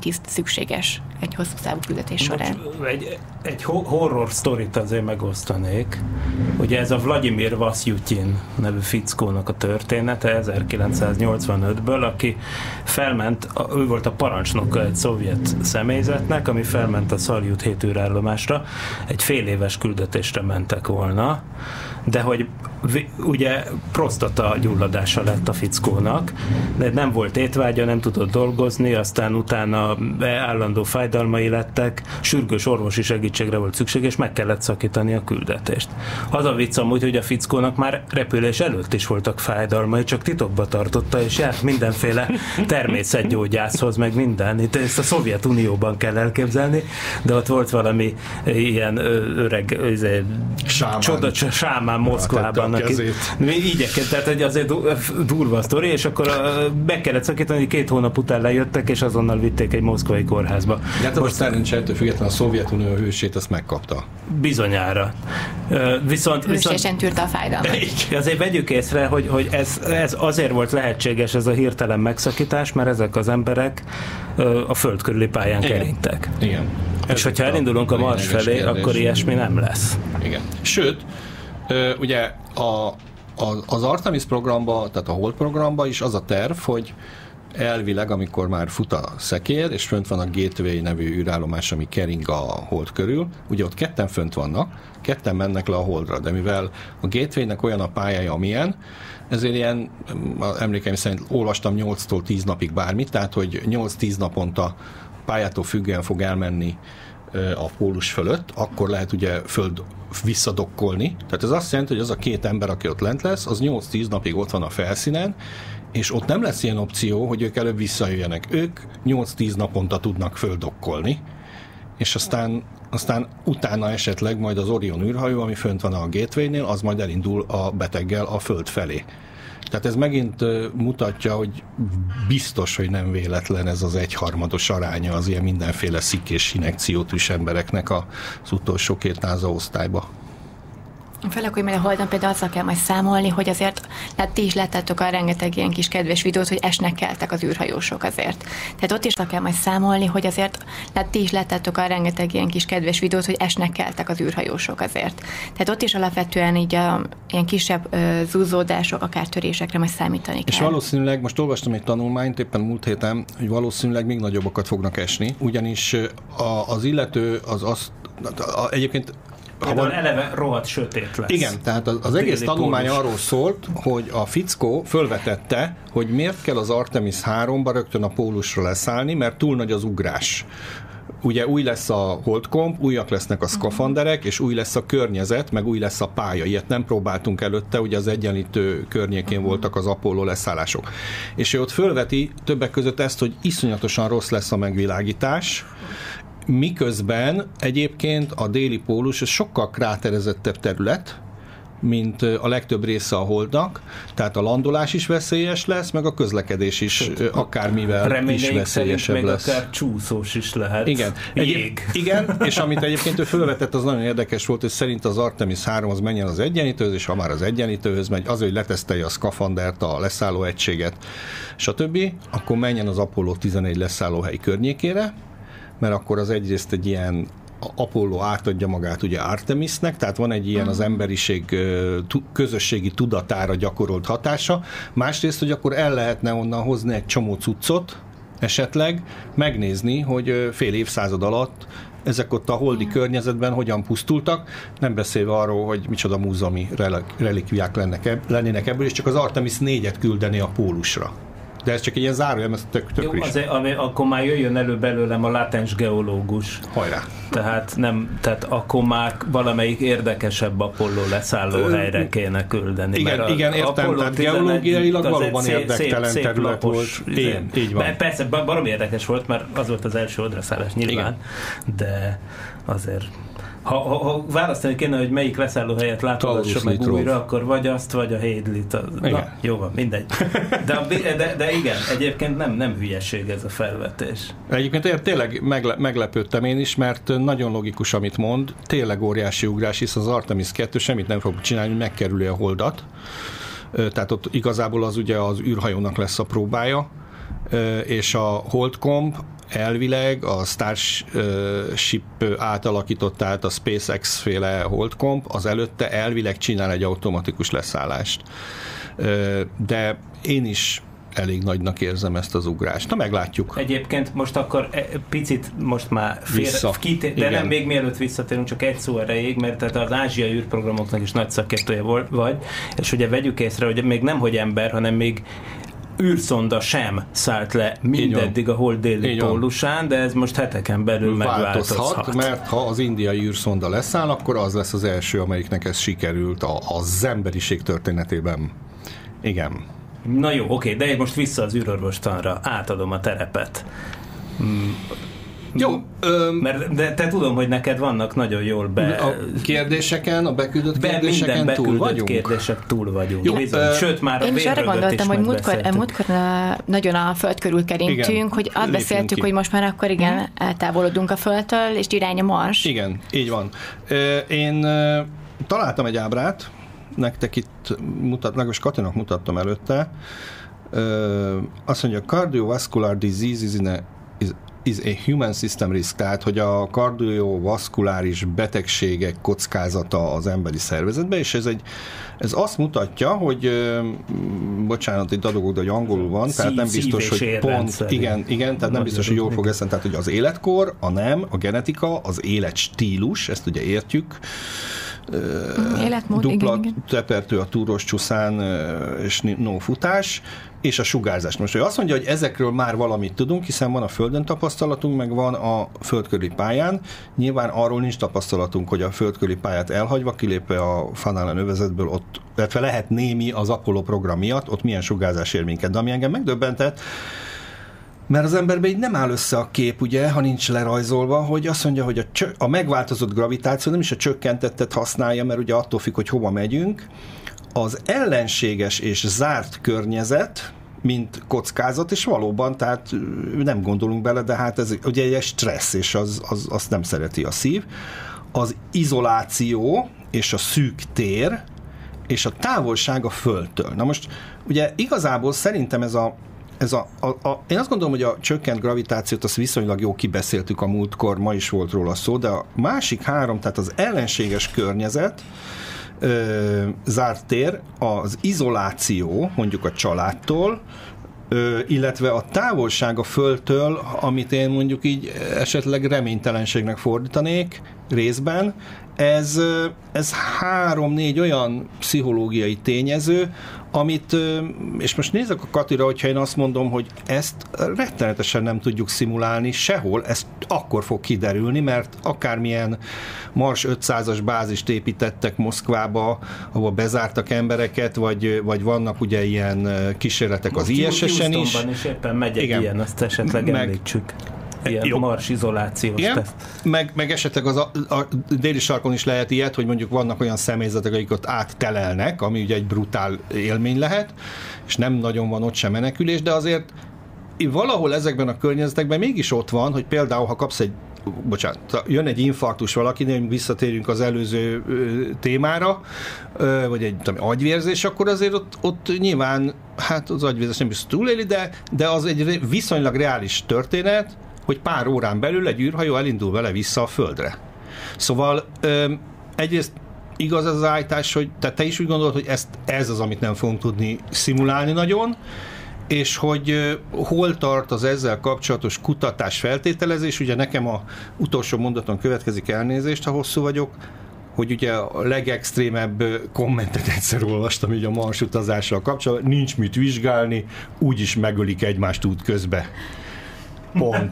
tiszt szükséges egy hosszú távú küldetés során. Most egy, egy horror sztorit azért megosztanék. Ugye ez a Vladimir Vasyutyin nevű fickónak a története ezerkilencszáznyolcvanötből, aki felment, ő volt a parancsnoka egy szovjet személyzetnek, ami felment a Szaljut hét űrállomásra, egy fél éves küldetésre mentek volna, de hogy ugye prostata gyulladása lett a fickónak, de nem volt étvágya, nem tudott dolgozni, aztán utána állandó fájdalmai lettek, sürgős orvosi segítségre volt szükség, és meg kellett szakítani a küldetést. Az a vicc amúgy, hogy a fickónak már repülés előtt is voltak fájdalmai, csak titokba tartotta, és járt mindenféle természetgyógyászhoz, meg minden. Itt ezt a Szovjetunióban kell elképzelni, de ott volt valami ilyen öreg sámán. csoda, sámán Moszkvában, aki igyeket, tehát hogy azért durva a sztori, és akkor be kellett szakítani, két hónap után lejöttek, és azonnal vitték egy moszkvai kórházba. Hát most nincs ettől függetlenül a Szovjetunió hősét, azt megkapta. Bizonyára. Viszont, Hősiesen tűrte a fájdalmat. Azért vegyük észre, hogy, hogy ez, ez azért volt lehetséges, ez a hirtelen megszakítás, mert ezek az emberek a föld körüli pályán Igen. keringtek. Igen. És ez hogyha elindulunk a Mars felé, kérdés. Akkor ilyesmi nem lesz. Igen. Sőt, ugye a, a, az Artemis programba, tehát a Hold programba is az a terv, hogy elvileg, amikor már fut a szekér, és fönt van a Gateway nevű űrállomás, ami kering a Hold körül, ugye ott ketten fönt vannak, ketten mennek le a Holdra, de mivel a Gateway-nek olyan a pályája, amilyen, ezért ilyen, emlékeim szerint olvastam nyolctól tíz napig bármit, tehát hogy nyolc-tíz naponta pályától függően fog elmenni a pólus fölött, akkor lehet ugye föld visszadokkolni. Tehát ez azt jelenti, hogy az a két ember, aki ott lent lesz, az nyolc-tíz napig ott van a felszínen, és ott nem lesz ilyen opció, hogy ők előbb visszajöjjenek. Ők nyolc-tíz naponta tudnak földokkolni, és aztán, aztán utána esetleg majd az Orion űrhajó, ami fönt van a Gateway-nél, az majd elindul a beteggel a föld felé. Tehát ez megint mutatja, hogy biztos, hogy nem véletlen ez az egyharmados aránya az ilyen mindenféle szik és injekciótűs embereknek az utolsó két NASA osztályba. Főleg, hogy majd a Holdon például azzal kell majd számolni, hogy azért, hát ti is láttátok a rengeteg ilyen kis kedves videót, hogy esnek keltek az űrhajósok azért. Tehát ott is azzal kell majd számolni, hogy azért, hát ti is láttátok a rengeteg ilyen kis kedves videót, hogy esnek keltek az űrhajósok azért. Tehát ott is alapvetően így a ilyen kisebb ö, zúzódások, akár törésekre majd számítani kell. És valószínűleg, most olvastam egy tanulmányt éppen múlt héten, hogy valószínűleg még nagyobbakat fognak esni, ugyanis a, az illető az azt, a, egyébként Például eleve rohadt sötét lesz. Igen, tehát az, az egész tanulmány pólus. Arról szólt, hogy a fickó fölvetette, hogy miért kell az Artemis háromba rögtön a pólusra leszállni, mert túl nagy az ugrás. Ugye új lesz a holdkomp, újak lesznek a szkafanderek, és új lesz a környezet, meg új lesz a pálya. Ilyet nem próbáltunk előtte, ugye az egyenlítő környékén voltak az Apollo leszállások. És ő ott fölveti többek között ezt, hogy iszonyatosan rossz lesz a megvilágítás, miközben egyébként a déli pólus sokkal kráterezettebb terület, mint a legtöbb része a Holdnak, tehát a landolás is veszélyes lesz, meg a közlekedés is akármivel reményeink is veszélyesebb még lesz. Akár csúszós is lehet. Igen. Jég. Igen, és amit egyébként ő fölvetett, az nagyon érdekes volt, hogy szerint az Artemis három az menjen az egyenlítőhöz, és ha már az egyenlítőhöz megy, az, hogy letesztelje a szkafandert, a leszálló egységet, stb., akkor menjen az Apollo tizenegy leszállóhely környékére, mert akkor az egyrészt egy ilyen Apollo átadja magát ugye Artemisnek, tehát van egy ilyen az emberiség közösségi tudatára gyakorolt hatása. Másrészt, hogy akkor el lehetne onnan hozni egy csomó cuccot, esetleg megnézni, hogy fél évszázad alatt ezek ott a holdi környezetben hogyan pusztultak, nem beszélve arról, hogy micsoda múzeumi relikviák lennének ebből, és csak az Artemis négyet küldeni a pólusra. De ez csak egy ilyen zárójel, ez tök, tök Jó, azért, ami, akkor már jöjjön elő belőlem a látens geológus. Hajrá! Tehát, nem, tehát akkor már valamelyik érdekesebb Apollo leszállóhelyre kéne küldeni. Igen, mert igen, értem, tehát geológiailag valóban szép, érdektelen szép, terület lapos, volt. Én, így van. Persze, barom érdekes volt, mert az volt az első odraszállás nyilván, igen. De azért... Ha, ha, ha választani kéne, hogy melyik leszállóhelyet látogassam meg Litrov. Újra, akkor vagy azt, vagy a Hadley-t. Na, jó van, mindegy. De, de, de igen, egyébként nem, nem hülyeség ez a felvetés. Egyébként tényleg megle, meglepődtem én is, mert nagyon logikus, amit mond. Tényleg óriási ugrás, hisz az Artemis kettő semmit nem fog csinálni, hogy megkerüli a Holdat. Tehát ott igazából az ugye az űrhajónak lesz a próbája, és a Holdkomp elvileg a Starship átalakított át a SpaceX féle holdkomp, az előtte elvileg csinál egy automatikus leszállást. De én is elég nagynak érzem ezt az ugrást. Na, meglátjuk. Egyébként most akkor picit most már félre, kitér, de igen. Nem még mielőtt visszatérünk, csak egy szó erejéig, mert tehát az ázsiai űrprogramoknak is nagy szakértője vagy, és ugye vegyük észre, hogy még nem hogy ember, hanem még űrszonda sem szállt le mindeddig a hold déli pólusán, de ez most heteken belül megváltozhat. Mert ha az indiai űrszonda leszáll, akkor az lesz az első, amelyiknek ez sikerült a, az emberiség történetében. Igen. Na jó, oké, de én most vissza az űrorvostanra, átadom a terepet. Mm. Jó. Öm, Mert de te tudom, hogy neked vannak nagyon jól be... A kérdéseken, a beküldött be kérdéseken minden túl vagyunk? kérdések túl vagyunk. Jó, Bizony. ö, Sőt, már a én is arra gondoltam, hogy múltkor, múltkor nagyon a föld körül kerintünk, igen, hogy azt beszéltük, ki. hogy most már akkor igen, hmm. eltávolodunk a földtől, és irány a Mars. Igen, így van. Én találtam egy ábrát, nektek itt mutat, legalábbis Katinak mutattam előtte. Azt mondja, cardiovascular disease is, in a, is, is a human system risk, tehát hogy a kardiovaszkuláris betegségek kockázata az emberi szervezetben, és ez, egy, ez azt mutatja, hogy bocsánat, itt adogok, de hogy angolul van, tehát nem biztos, hogy pont, igen, igen, tehát nem biztos, hogy jól fog eszem, tehát hogy az életkor, a nem, a genetika, az életstílus, ezt ugye értjük, Életmód, dupla igen, igen. tepertő a túros csúszán és no futás, és a sugárzás. Most ő azt mondja, hogy ezekről már valamit tudunk, hiszen van a Földön tapasztalatunk, meg van a földkörüli pályán. Nyilván arról nincs tapasztalatunk, hogy a földkörüli pályát elhagyva, kilépve a Van Allen övezetből, ott, illetve lehet némi az Apollo program miatt, ott milyen sugárzás ér minket. De ami engem megdöbbentett, mert az emberben így nem áll össze a kép, ugye, ha nincs lerajzolva, hogy azt mondja, hogy a, csö- a megváltozott gravitáció nem is a csökkentettet használja, mert ugye attól függ, hogy hova megyünk. Az ellenséges és zárt környezet, mint kockázat, és valóban, tehát nem gondolunk bele, de hát ez ugye egy stressz, és az, az, azt nem szereti a szív. Az izoláció és a szűk tér, és a távolság a Földtől. Na most, ugye igazából szerintem ez a Ez a, a, a, én azt gondolom, hogy a csökkent gravitációt azt viszonylag jó kibeszéltük a múltkor, ma is volt róla szó, de a másik három, tehát az ellenséges környezet, ö, zárt tér, az izoláció, mondjuk a családtól, ö, illetve a távolság a Földtől, amit én mondjuk így esetleg reménytelenségnek fordítanék részben, ez, ez három-négy olyan pszichológiai tényező, amit, és most nézzek a Katira, hogyha én azt mondom, hogy ezt rettenetesen nem tudjuk szimulálni sehol, ez akkor fog kiderülni, mert akármilyen Mars ötszázas bázist építettek Moszkvába, ahol bezártak embereket, vagy, vagy vannak ugye ilyen kísérletek most az I S S-en is. Houstonban is éppen megy egy igen. ilyen, azt esetleg meg, említsük. Ilyen jó. Mars izolációs teszt. Meg, meg esetleg az a, a déli sarkon is lehet ilyet, hogy mondjuk vannak olyan személyzetek, akik ott áttelelnek, ami ugye egy brutál élmény lehet, és nem nagyon van ott sem menekülés, de azért valahol ezekben a környezetekben mégis ott van, hogy például, ha kapsz egy bocsánat, jön egy infarktus valakinél, visszatérjünk az előző témára, vagy egy tudom, agyvérzés, akkor azért ott, ott nyilván, hát az agyvérzés nem biztos túléli, de, de az egy viszonylag reális történet, hogy pár órán belül egy űrhajó elindul vele vissza a Földre. Szóval öm, egyrészt igaz az állítás, hogy te, te is úgy gondolod, hogy ezt, ez az, amit nem fogunk tudni szimulálni nagyon, és hogy uh, hol tart az ezzel kapcsolatos kutatás feltételezés. Ugye nekem a utolsó mondaton következik, elnézést, ha hosszú vagyok, hogy ugye a legextrémebb kommentet egyszer olvastam így a Mars utazással kapcsolatban, nincs mit vizsgálni, úgyis megölik egymást út közbe. Pont.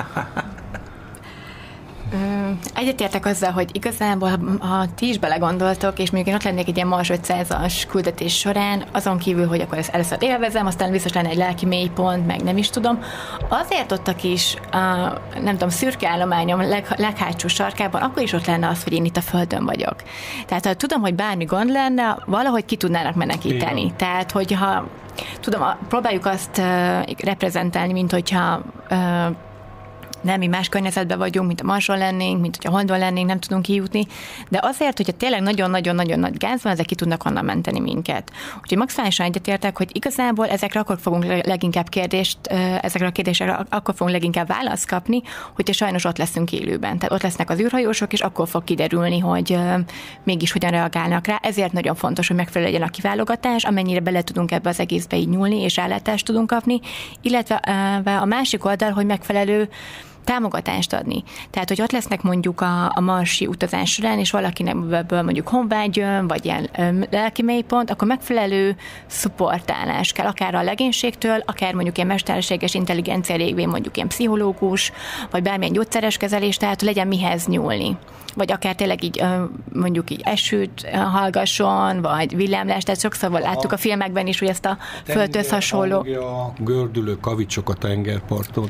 Egyetértek azzal, hogy igazából, ha ti is belegondoltok, és mondjuk én ott lennék egy ilyen Mars ötszázas küldetés során, azon kívül, hogy akkor ezt először élvezem, aztán biztos lenne egy lelki mélypont, meg nem is tudom. Azért ott a kis, a, nem tudom, szürke állományom leg, leghátsó sarkában, akkor is ott lenne az, hogy én itt a Földön vagyok. Tehát ha tudom, hogy bármi gond lenne, valahogy ki tudnának menekíteni. Igen. Tehát, hogyha tudom, próbáljuk azt uh, reprezentálni, mint hogyha uh, nem, mi más környezetben vagyunk, mint a Marson lennénk, mint hogyha Holdon lennénk, nem tudunk kijutni, de azért, hogyha tényleg nagyon-nagyon-nagyon nagy gáz van, ezek ki tudnak onnan menteni minket. Úgyhogy maximálisan egyetértek, hogy igazából ezekre akkor fogunk leginkább kérdést, ezekre a kérdésekre akkor fogunk leginkább választ kapni, hogyha sajnos ott leszünk élőben. Tehát ott lesznek az űrhajósok, és akkor fog kiderülni, hogy mégis hogyan reagálnak rá. Ezért nagyon fontos, hogy megfelelő legyen a kiválogatás, amennyire bele tudunk ebbe az egészbe így nyúlni, és rálátást tudunk kapni, illetve a másik oldal, hogy megfelelő támogatást adni. Tehát, hogy ott lesznek mondjuk a, a marsi utazás során, és valakinek ebből mondjuk honvágy jön, vagy ilyen lelki mélypont, akkor megfelelő szupportálás kell, akár a legénységtől, akár mondjuk ilyen mesterséges intelligencia révén mondjuk ilyen pszichológus, vagy bármilyen gyógyszeres kezelés, tehát legyen mihez nyúlni. Vagy akár tényleg így mondjuk így esőt hallgasson, vagy villámlást, tehát sokszor láttuk a filmekben is, hogy ezt a földhöz hasonló. A gördülő kavicsok a tengerparton.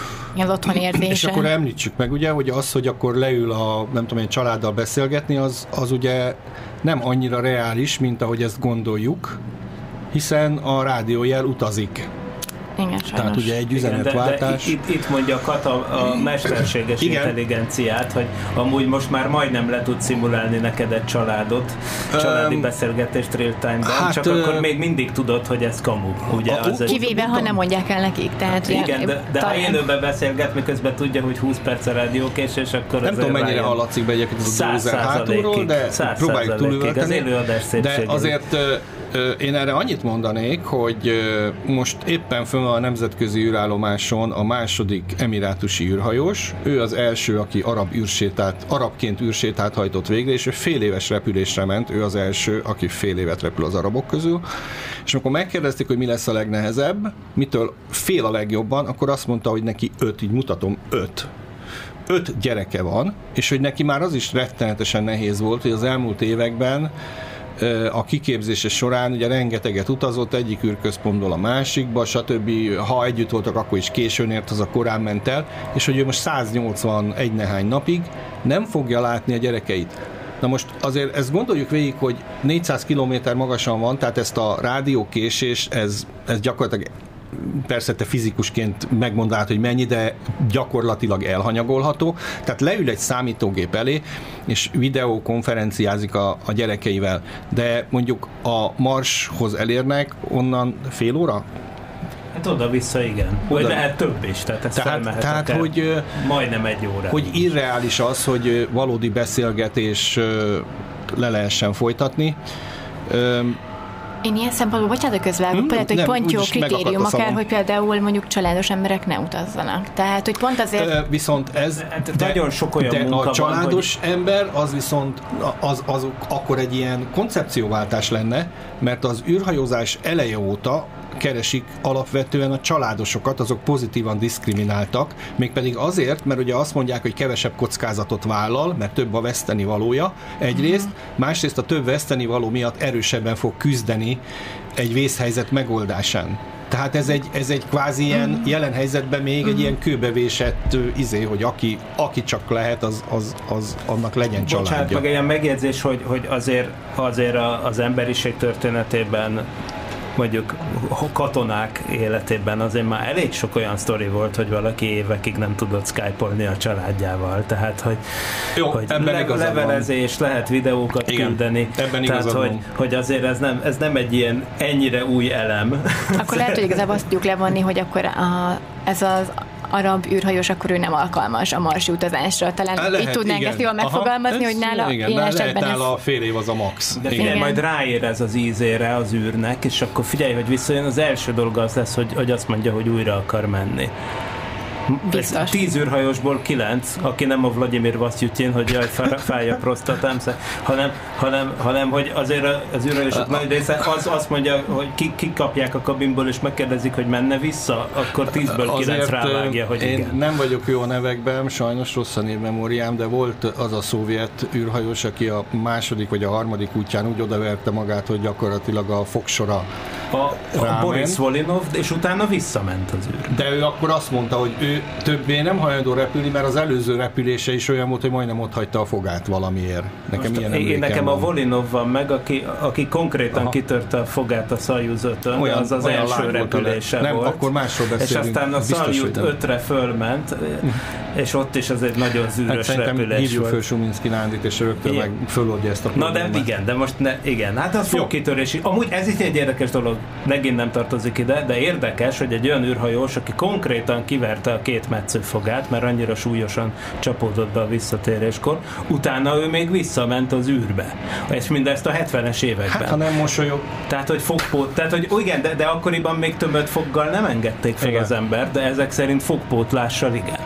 Az otthon érzése. És akkor említsük meg, ugye, hogy az, hogy akkor leül a, nem tudom én, családdal beszélgetni, az, az ugye nem annyira reális, mint ahogy ezt gondoljuk, hiszen a rádiójel utazik. Igen, tehát ugye egy üzenetváltás. Igen, de, de itt, itt mondja Kata a mesterséges igen. intelligenciát, hogy amúgy most már majdnem le tud szimulálni neked egy családot, családi um, beszélgetést real-time-ben, hát, csak uh, akkor még mindig tudod, hogy ez kamu. Ugye, a, az kivéve, egy, ha nem mondják el nekik. Tehát igen, ilyen, de, de ha élőben beszélget, miközben tudja, hogy húsz perc a rádiókésés, akkor nem tudom, mennyire hallatszik be egyébként az a dózer hátulról, de próbáljuk túlülteni. Az előadás szépsége. De azért én erre annyit mondanék, hogy most éppen fönn a nemzetközi űrállomáson a második emirátusi űrhajós. Ő az első, aki arab űrsétát, arabként űrsétát hajtott végre, és ő fél éves repülésre ment, ő az első, aki fél évet repül az arabok közül. És amikor megkérdezték, hogy mi lesz a legnehezebb, mitől fél a legjobban, akkor azt mondta, hogy neki öt, így mutatom, öt. Öt gyereke van, és hogy neki már az is rettenetesen nehéz volt, hogy az elmúlt években a kiképzése során ugye rengeteget utazott egyik űrközpontból a másikba, stb. Ha együtt voltak, akkor is későn ért, az a korán ment el, és hogy ő most száznyolcvanegy nehány napig nem fogja látni a gyerekeit. Na most azért ezt gondoljuk végig, hogy négyszáz kilométer magasan van, tehát ezt a rádiókésés, ez, ez gyakorlatilag persze te fizikusként megmondanád, hogy mennyi, de gyakorlatilag elhanyagolható. Tehát leül egy számítógép elé, és videókonferenciázik a, a gyerekeivel. De mondjuk a Marshoz elérnek onnan fél óra? Hát oda-vissza, igen. Vagy lehet több is, tehát ez tehát, tehát hogy majdnem egy óra. Hogy irreális az, hogy valódi beszélgetés le lehessen folytatni. Én ilyen szempontból, bocsánat, közvágok, hmm, például, hogy pont jó kritérium, akár, hogy például mondjuk családos emberek ne utazzanak. Tehát, hogy pont azért... Ö, viszont ez... De, nagyon sok olyan de munka a családos van, hogy... ember, az viszont az, az akkor egy ilyen koncepcióváltás lenne, mert az űrhajózás eleje óta keresik alapvetően a családosokat, azok pozitívan diszkrimináltak, mégpedig azért, mert ugye azt mondják, hogy kevesebb kockázatot vállal, mert több a veszteni valója egyrészt, másrészt a több veszteni való miatt erősebben fog küzdeni egy vészhelyzet megoldásán. Tehát ez egy, ez egy kvázi ilyen jelen helyzetben még egy ilyen kőbevésett izé, hogy aki, aki csak lehet, az, az, az annak legyen családja. Bocsánat, meg ilyen megjegyzés, hogy, hogy azért, azért az emberiség történetében mondjuk katonák életében azért már elég sok olyan sztori volt, hogy valaki évekig nem tudott skype-olni a családjával. Tehát, hogy, jó, hogy le- levelezés, van. Lehet videókat igen, küldeni. Ebben tehát, hogy, hogy azért ez nem, ez nem egy ilyen ennyire új elem. Akkor lehet, hogy igazából azt tudjuk levonni, hogy akkor a, ez az arab űrhajós, akkor ő nem alkalmas a marsi utazásra. Talán lehet, így tudnánk igen. ezt jól megfogalmazni, aha, hogy nála igen, ilyen esetben ez... nála fél év az a max. De figyelj, majd ráérez az ízére az űrnek, és akkor figyelj, hogy visszajön, az első dolog az lesz, hogy, hogy azt mondja, hogy újra akar menni. Biztos. Tíz űrhajósból kilenc, aki nem a Vladimir Vasyutyin, hogy jaj, fáj a prostatám, hanem, hanem, hanem, hogy azért az űrhajósok nagy része az, azt mondja, hogy ki, ki kapják a kabinból, és megkérdezik, hogy menne vissza, akkor tízből kilenc rávágja, hogy én igen. Nem vagyok jó a nevekben, sajnos rossz a névmemóriám, de volt az a szovjet űrhajós, aki a második vagy a harmadik útján úgy odaverte magát, hogy gyakorlatilag a fogsora a, a Boris Volinov, és utána visszament az űr. De ő akkor azt mondta, hogy ő többé nem hajlandó repülni, mert az előző repülése is olyan volt, hogy majdnem ott hagyta a fogát valamiért. Nekem ilyen én nekem van. A Volinov van meg, aki, aki konkrétan Aha. kitörte a fogát a Szajuz ötön, olyan, az az első repülése nem, volt. Akkor másról beszélünk. És aztán a Szajuz ötre fölment, és ott is ez egy nagyon zűrös hát repülés hívjuk volt. Föl Suminski Nándit, és rögtön meg föloldja ezt a problémát. Na de igen, de most ne, igen, hát az fogkitörési. Amúgy ez itt egy érdekes dolog, megint nem tartozik ide, de érdekes, hogy egy olyan űrhajós, aki konkrétan kiverte a két metszőfogát, mert annyira súlyosan csapódott be a visszatéréskor, utána ő még visszament az űrbe. És mindezt a hetvenes években. Hát, ha nem mosolyog. Tehát, hogy fogpót, tehát, hogy igen, de, de akkoriban még többet foggal nem engedték fel igen. az ember, de ezek szerint fogpótlással igen.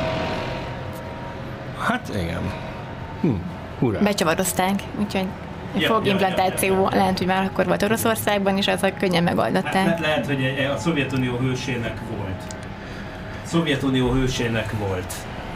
Hát igen. Hm. Hurrá. Becsavarozták, úgyhogy ja, fogimplantáció ja, ja, ja. lehet, hogy már akkor volt Oroszországban, és ezek könnyen megoldották. Hát, lehet, hogy a Szovjetunió hősének volt. Szovjetunió hősének volt.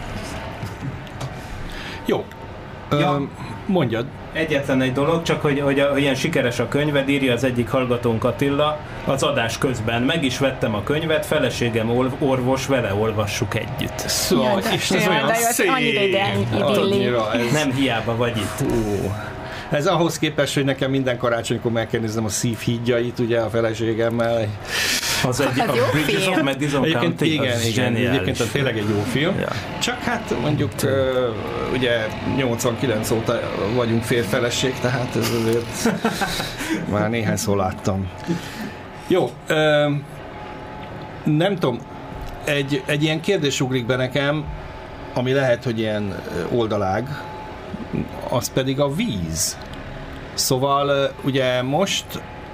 Jó. Ja. Ö, mondjad. Egyetlen egy dolog, csak hogy, hogy, hogy ilyen sikeres a könyved, írja az egyik hallgatónk Attila, az adás közben meg is vettem a könyvet, feleségem orvos, vele olvassuk együtt. Szóval, ja, és ez olyan szép. Annyira ez... Nem hiába vagy itt. Ó. Ez ahhoz képest, hogy nekem minden karácsonykor meg kell néznem a Szívhídjait, ugye a feleségemmel. Az egy hát a Bridges of Madison County, igen, az igen, egyébként tényleg egy jó film. Ja. Csak hát mondjuk uh, ugye nyolcvankilenc óta vagyunk férfeleség, tehát ez azért már néhányszor láttam. Jó, uh, nem tudom, egy, egy ilyen kérdés ugrik be nekem, ami lehet, hogy ilyen oldalág, az pedig a víz. Szóval ugye most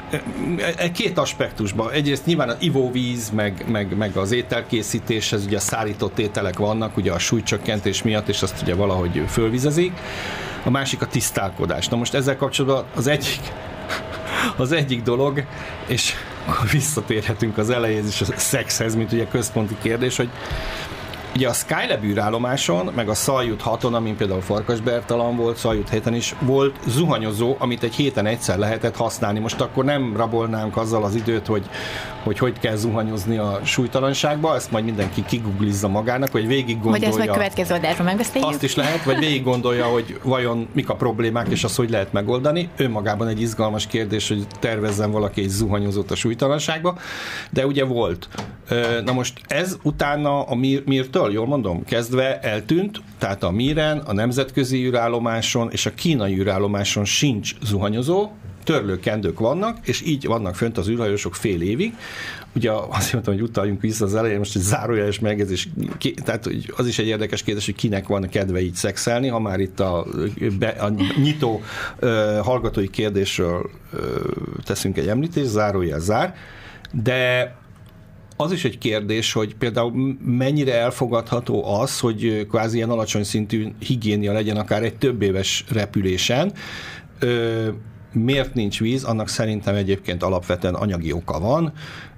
két aspektusban. Egyrészt nyilván az ivóvíz, meg, meg, meg az ételkészítéshez, ugye a szárított ételek vannak, ugye a súlycsökkentés miatt, és azt ugye valahogy fölvizezik. A másik a tisztálkodás. Na most ezzel kapcsolatban az egyik, az egyik dolog, és visszatérhetünk az elejéhez és a szexhez, mint ugye központi kérdés, hogy ugye a Skylab űrállomáson, meg a Szajut haton, amin például Farkas Bertalan volt, Szajut héten is volt zuhanyozó, amit egy héten egyszer lehetett használni. Most akkor nem rabolnánk azzal az időt, hogy hogy, hogy kell zuhanyozni a súlytalanságba, ezt majd mindenki kiguglizza magának, vagy végig gondolja. Vagy ezt meg következő adásban megbeszéljük. Azt is lehet, vagy végig gondolja, hogy vajon mik a problémák, és azt hogy lehet megoldani. Önmagában egy izgalmas kérdés, hogy tervezzen valaki egy zuhanyozót a súlytalanságba, de ugye volt. Na most ez utána a Mir, Mirtől, jól mondom, kezdve eltűnt, tehát a Miren, a nemzetközi űrállomáson és a kínai űrállomáson sincs zuhanyozó, törlőkendők vannak, és így vannak fönt az űrhajósok fél évig. Ugye azt mondtam, hogy utaljunk vissza az elején, most egy zárójeles megjegyzés, tehát az is egy érdekes kérdés, hogy kinek van kedve így szexelni, ha már itt a, a nyitó uh, hallgatói kérdésről uh, teszünk egy említést, zárójel zár, de az is egy kérdés, hogy például mennyire elfogadható az, hogy kvázi ilyen alacsony szintű higiénia legyen akár egy több éves repülésen. Uh, Miért nincs víz? Annak szerintem egyébként alapvetően anyagi oka van.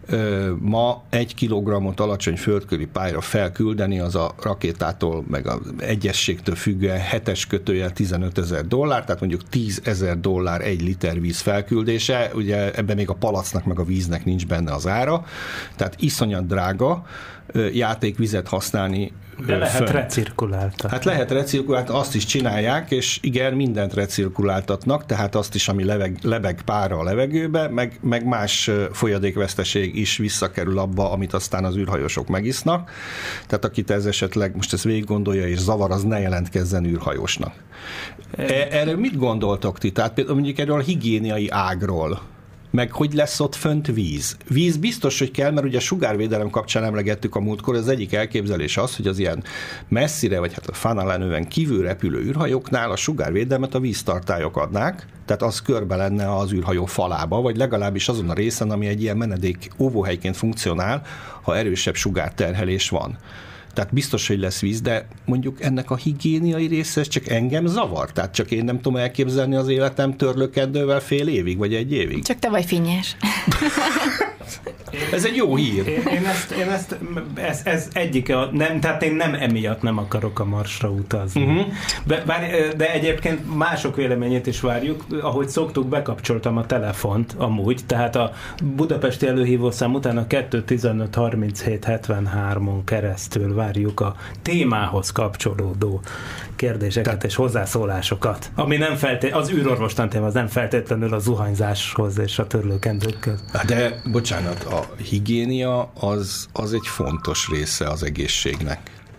Ma egy kilogrammot alacsony földköri pályára felküldeni, az a rakétától, meg az egyességtől függően hetes kötőjel tizenötezer dollár, tehát mondjuk tízezer dollár egy liter víz felküldése, ugye ebben még a palacnak, meg a víznek nincs benne az ára, tehát iszonyat drága játékvizet használni. De lehet recirkuláltatni. Hát lehet recirkuláltatni, azt is csinálják, és igen, mindent recirkuláltatnak, tehát azt is, ami leveg, lebeg pára a levegőbe, meg, meg más folyadékveszteség is visszakerül abba, amit aztán az űrhajósok megisznak. Tehát akit ez esetleg, most ezt végig gondolja és zavar, az ne jelentkezzen űrhajósnak. E, erről mit gondoltok ti? Tehát például mondjuk erről a higiéniai ágról, meg hogy lesz ott fönt víz. Víz biztos, hogy kell, mert ugye a sugárvédelem kapcsán emlegettük a múltkor, az egyik elképzelés az, hogy az ilyen messzire, vagy hát a Fanalenően kívül repülő űrhajóknál a sugárvédelmet a víztartályok adnák, tehát az körbe lenne az űrhajó falába, vagy legalábbis azon a részen, ami egy ilyen menedék óvóhelyként funkcionál, ha erősebb sugárterhelés van. Tehát biztos, hogy lesz víz, de mondjuk ennek a higiéniai része csak engem zavar. Tehát csak én nem tudom elképzelni az életem törlőkendővel fél évig, vagy egy évig. Csak te vagy finnyes. Ez egy jó hír. Én, én ezt, én ezt ez, ez egyik, a, nem, tehát én nem emiatt nem akarok a Marsra utazni. Uh-huh. De, de egyébként mások véleményét is várjuk. Ahogy szoktuk, bekapcsoltam a telefont amúgy, tehát a budapesti előhívószám után a kettő tizenöt harminchét hetvenhárom-on keresztül várjuk a témához kapcsolódó kérdéseket Te- és hozzászólásokat. Ami nem feltétlenül, az űrorvostan téma, az nem feltétlenül a zuhanyzáshoz és a törlőkendőkhöz. De, bocsánat, a higiénia az, az egy fontos része az egészségnek.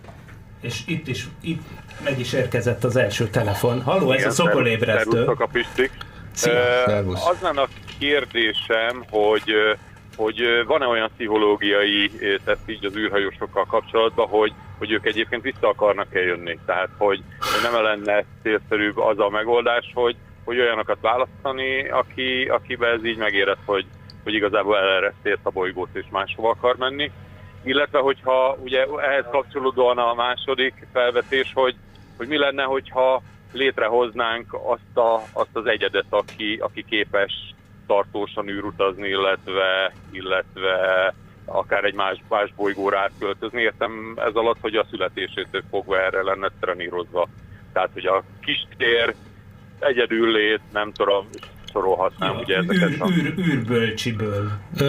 És itt is, itt meg is érkezett az első telefon. Halló, ez igen, a Szokolébresztő. Szervusztok a Pistik. Szervusz. Az lenne a kérdésem, hogy, hogy van-e olyan pszichológiai tett így az űrhajósokkal kapcsolatban, hogy, hogy ők egyébként vissza akarnak-e jönni. Tehát, hogy, hogy nem lenne célszerűbb az a megoldás, hogy, hogy olyanokat választani, aki, akiben ez így megérett, hogy, hogy igazából elereszti a bolygót és máshova akar menni. Illetve, hogyha ugye ehhez kapcsolódóan a második felvetés, hogy, hogy mi lenne, hogyha létrehoznánk azt, a, azt az egyedet, aki, aki képes tartósan űrutazni, illetve, illetve akár egy más, más bolygóra átköltözni. Értem ez alatt, hogy a születésétől fogva erre lenne trenírozva. Tehát, hogy a kis tér, egyedüllét, nem tudom, sorolhatnám, ja, ugye ezeket űr, űr, űrbölcsiből.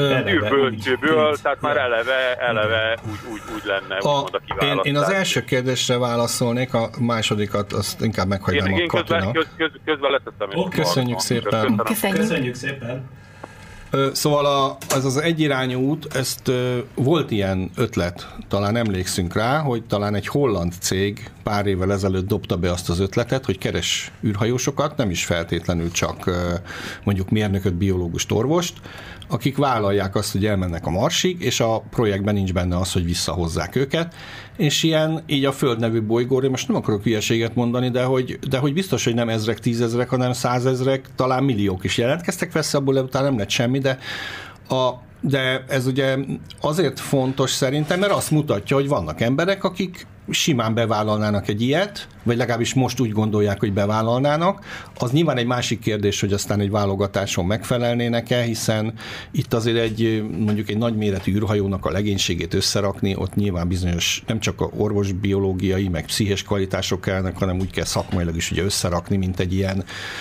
Űrbölcsiből, tehát már eleve, eleve úgy, úgy, úgy lenne a, úgymond a kiválasztás. Én, én az első kérdésre válaszolnék, a másodikat azt inkább meghagynám a Katinak. Köz, köz, közben letettem. Oh, köszönjük szépen. Köszönjük. Köszönjük szépen. Szóval a, az az egyirányú út, ezt volt ilyen ötlet, talán emlékszünk rá, hogy talán egy holland cég pár évvel ezelőtt dobta be azt az ötletet, hogy keres űrhajósokat, nem is feltétlenül csak mondjuk mérnököt, biológust, orvost, akik vállalják azt, hogy elmennek a Marsig, és a projektben nincs benne az, hogy visszahozzák őket, és ilyen, így a Föld nevű bolygóra, most nem akarok hülyeséget mondani, de hogy, de hogy biztos, hogy nem ezrek, tízezrek, hanem százezrek, talán milliók is jelentkeztek, persze abból utána nem lett semmi, de a de ez ugye azért fontos szerintem, mert azt mutatja, hogy vannak emberek, akik simán bevállalnának egy ilyet, vagy legalábbis most úgy gondolják, hogy bevállalnának. Az nyilván egy másik kérdés, hogy aztán egy válogatáson megfelelnének-e, hiszen itt azért egy, mondjuk egy nagyméretű űrhajónak a legénységét összerakni, ott nyilván bizonyos nem csak a orvosbiológiai, meg pszichés kvalitások kellnek, hanem úgy kell szakmailag is ugye összerakni, mint egy ilyen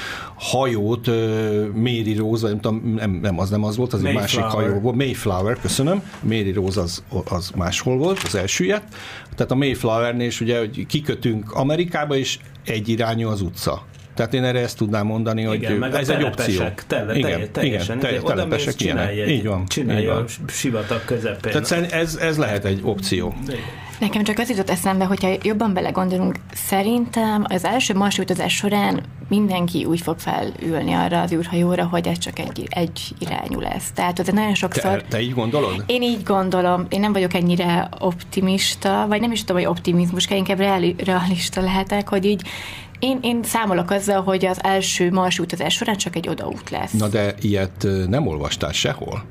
hajót, Mary Rose, nem tudom, nem, nem, az nem az volt, az egy másik hajó volt. Mayflower, köszönöm. Mary Rose az, az máshol volt, az első ilyet. Tehát a Mayflowernél is ugye, hogy kikötünk Amerikába, és egy irányú az utca. Tehát én erre ezt tudnám mondani, igen, hogy ez egy opció. Tele, igen, teljesen. Igen, oda telepesek ilyenek. Így van. Csinálja a sivatag közepén. Tehát ez, ez lehet egy opció. Nekem csak az jutott eszembe, hogyha jobban belegondolunk, szerintem az első Mars utazás során mindenki úgy fog felülni arra az űrhajóra, hogy ez csak egy, egy irányú lesz. Tehát az nagyon sokszor... Te, te így gondolod? Én így gondolom. Én nem vagyok ennyire optimista, vagy nem is tudom, hogy optimizmus, kell inkább reali, realista lehetek, hogy így Én, én számolok azzal, hogy az első Mars utazás során csak egy odaút lesz. Na de ilyet nem olvastál sehol?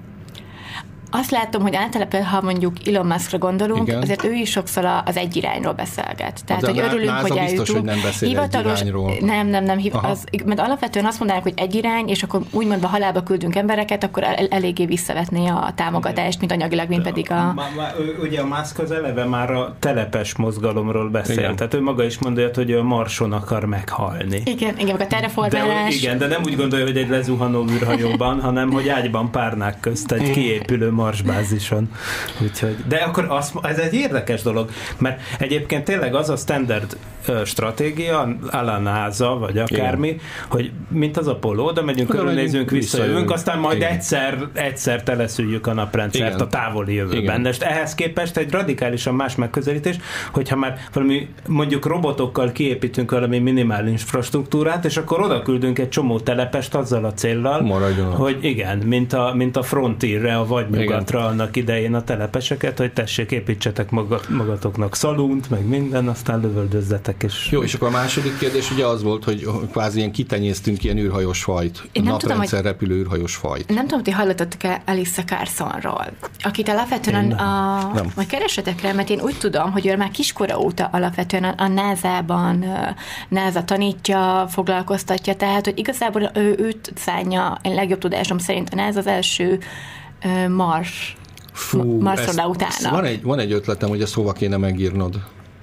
Azt látom, hogy általában, ha mondjuk Elon Muskra gondolunk, igen, azért ő is sokszor az egy irányról beszélget. Tehát, de hogy örülünk, NASA hogy biztos, eljutunk. hogy nem beszél hivatalos, egy irányról. Nem, nem, nem. Az, mert alapvetően azt mondanák, hogy egy irány, és akkor úgymond halálba küldünk embereket, akkor el, eléggé visszavetné a támogatást, mint anyagilag, mint pedig a... Ma, ma, ugye a Musk az eleve már a telepes mozgalomról beszél. Igen. Tehát ő maga is mondja, hogy a Marson akar meghalni. Igen, igen, a terraformálás. De, igen, de nem úgy gondolja, hogy egy lezuhanó űrhajóban, hanem hogy ágyban párnák közt egy kiépülő marsbázison. Úgyhogy, de akkor az, ez egy érdekes dolog, mert egyébként tényleg az a standard uh, stratégia, a la NASA, vagy akármi, igen, hogy mint az Apollo, oda megyünk, körülnézünk, visszajövünk, aztán majd igen, egyszer, egyszer teleszüljük a naprendszert, igen, a távoli jövőben. Igen. De ehhez képest egy radikálisan más megközelítés, hogyha már valami, mondjuk robotokkal kiépítünk valami minimál infrastruktúrát, és akkor oda küldünk egy csomó telepest azzal a céllal, maradjon, hogy igen, mint a, mint a Frontierre, a vadnyugatra annak idején a telepeseket, hogy tessék, építsetek maga, magatoknak szalúnt, meg minden, aztán lövöldözzetek. És... Jó, és akkor a második kérdés ugye az volt, hogy kvázi ilyen kitenyésztünk ilyen űrhajós fajt, naprendszer hogy... repülő űrhajós fajt. Nem tudom, hogy hallottatok-e Alyssa Carsonról, akit alapvetően a, a keresetek rá, mert én úgy tudom, hogy ő már kiskora óta alapvetően a, a NASA-ban NASA tanítja, foglalkoztatja, tehát, hogy igazából ő, őt szánja, én legjobb tudásom szerint a NASA az első Mars. Fú, Marsra utána. Van egy, van egy ötletem, hogy ezt hova kéne megírnod.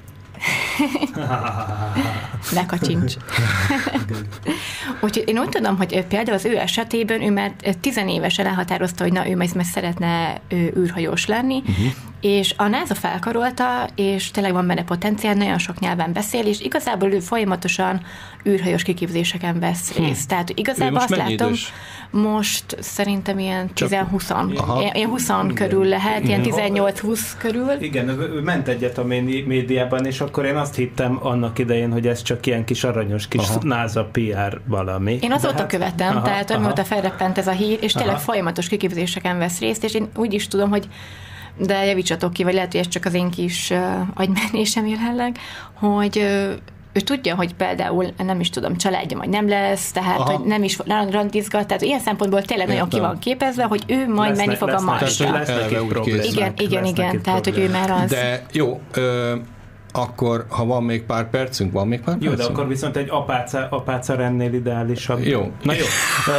Ne kacsincs. Úgyhogy én úgy tudom, hogy például az ő esetében ő már tizenévesen elhatározta, hogy na, ő majd szeretne ő, űrhajós lenni, uh-huh. és a NASA felkarolta, és tényleg van benne potenciál, nagyon sok nyelven beszél, és igazából ő folyamatosan űrhajós kiképzéseken vesz részt. Hmm. Tehát igazából azt látom, idős? Most szerintem ilyen tíz-húsz, ilyen húsz körül lehet, ilyen tizennyolc-húsz körül. Igen, ő ment egyet a médiában, és akkor én azt hittem annak idején, hogy ez csak ilyen kis aranyos kis aha. NASA pé er valami. Én azóta hát, követem, aha, tehát amióta felreppent ez a hír, és tényleg aha. folyamatos kiképzéseken vesz részt, és én úgy is tudom, hogy de javítsatok ki, vagy lehet, hogy ez csak az én kis uh, agymenésem jelenleg, hogy uh, ő tudja, hogy például nem is tudom, családja majd nem lesz, tehát aha. hogy nem is randizgat, tehát ilyen szempontból tényleg nagyon ki van képezve, hogy ő majd menni fog a Marsra. Igen, igen, igen, tehát hogy ő már az. De jó, ö, akkor, ha van még pár percünk, van még pár jó, percünk? De akkor viszont egy apáca, apáca ennél ideálisabb. Jó. Na jó.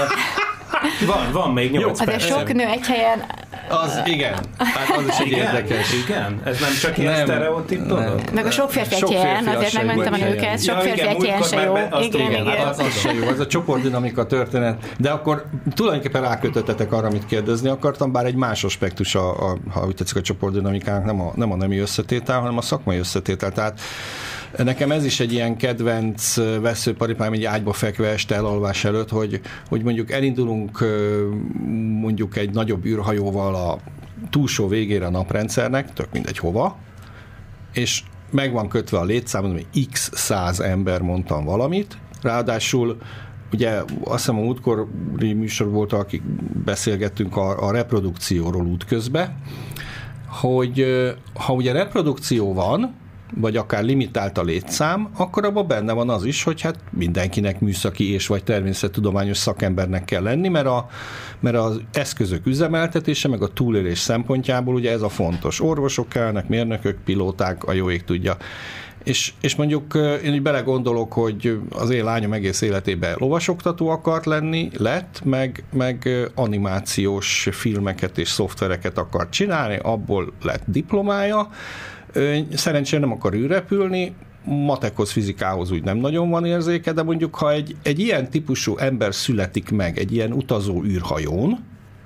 Van, van még nyolc perc. Az sok nő egy helyen... Az, igen. Hát az is egy igen? érdekes. Igen? Ez nem csak ilyen sztereotíp dolog? Meg a sok férfi egy helyen, azért megmentem a nőket, sok férfi egy helyen se jó. Igen, igen. Az, az se jó, ez a csoportdinamika történet. De akkor tulajdonképpen rákötöttetek arra, amit kérdezni akartam, bár egy más aspektus, a, a, ha úgy tetszik a csoportdinamikának, nem a, nem a nemi összetétel, hanem a szakmai összetétel. Tehát nekem ez is egy ilyen kedvenc veszőparipám, egy ágyba fekve este elalvás előtt, hogy, hogy mondjuk elindulunk mondjuk egy nagyobb űrhajóval a túlsó végére a naprendszernek, tök mindegy hova, és meg van kötve a létszám, hogy x száz ember mondtam valamit, ráadásul ugye azt hiszem a múltkori műsor volt, akik beszélgettünk a, a reprodukcióról útközben, hogy ha ugye reprodukció van, vagy akár limitált a létszám, akkor abban benne van az is, hogy hát mindenkinek műszaki és vagy természettudományos szakembernek kell lenni, mert, a, mert az eszközök üzemeltetése, meg a túlélés szempontjából ugye ez a fontos. Orvosok kellnek, mérnökök, pilóták, a jó ég tudja. És, és mondjuk én úgy belegondolok, hogy az én lányom egész életében lovasoktató akart lenni, lett, meg, meg animációs filmeket és szoftvereket akart csinálni, abból lett diplomája. Szerencsére nem akar űrrepülni, matekhoz, fizikához úgy nem nagyon van érzéke, de mondjuk, ha egy, egy ilyen típusú ember születik meg egy ilyen utazó űrhajón,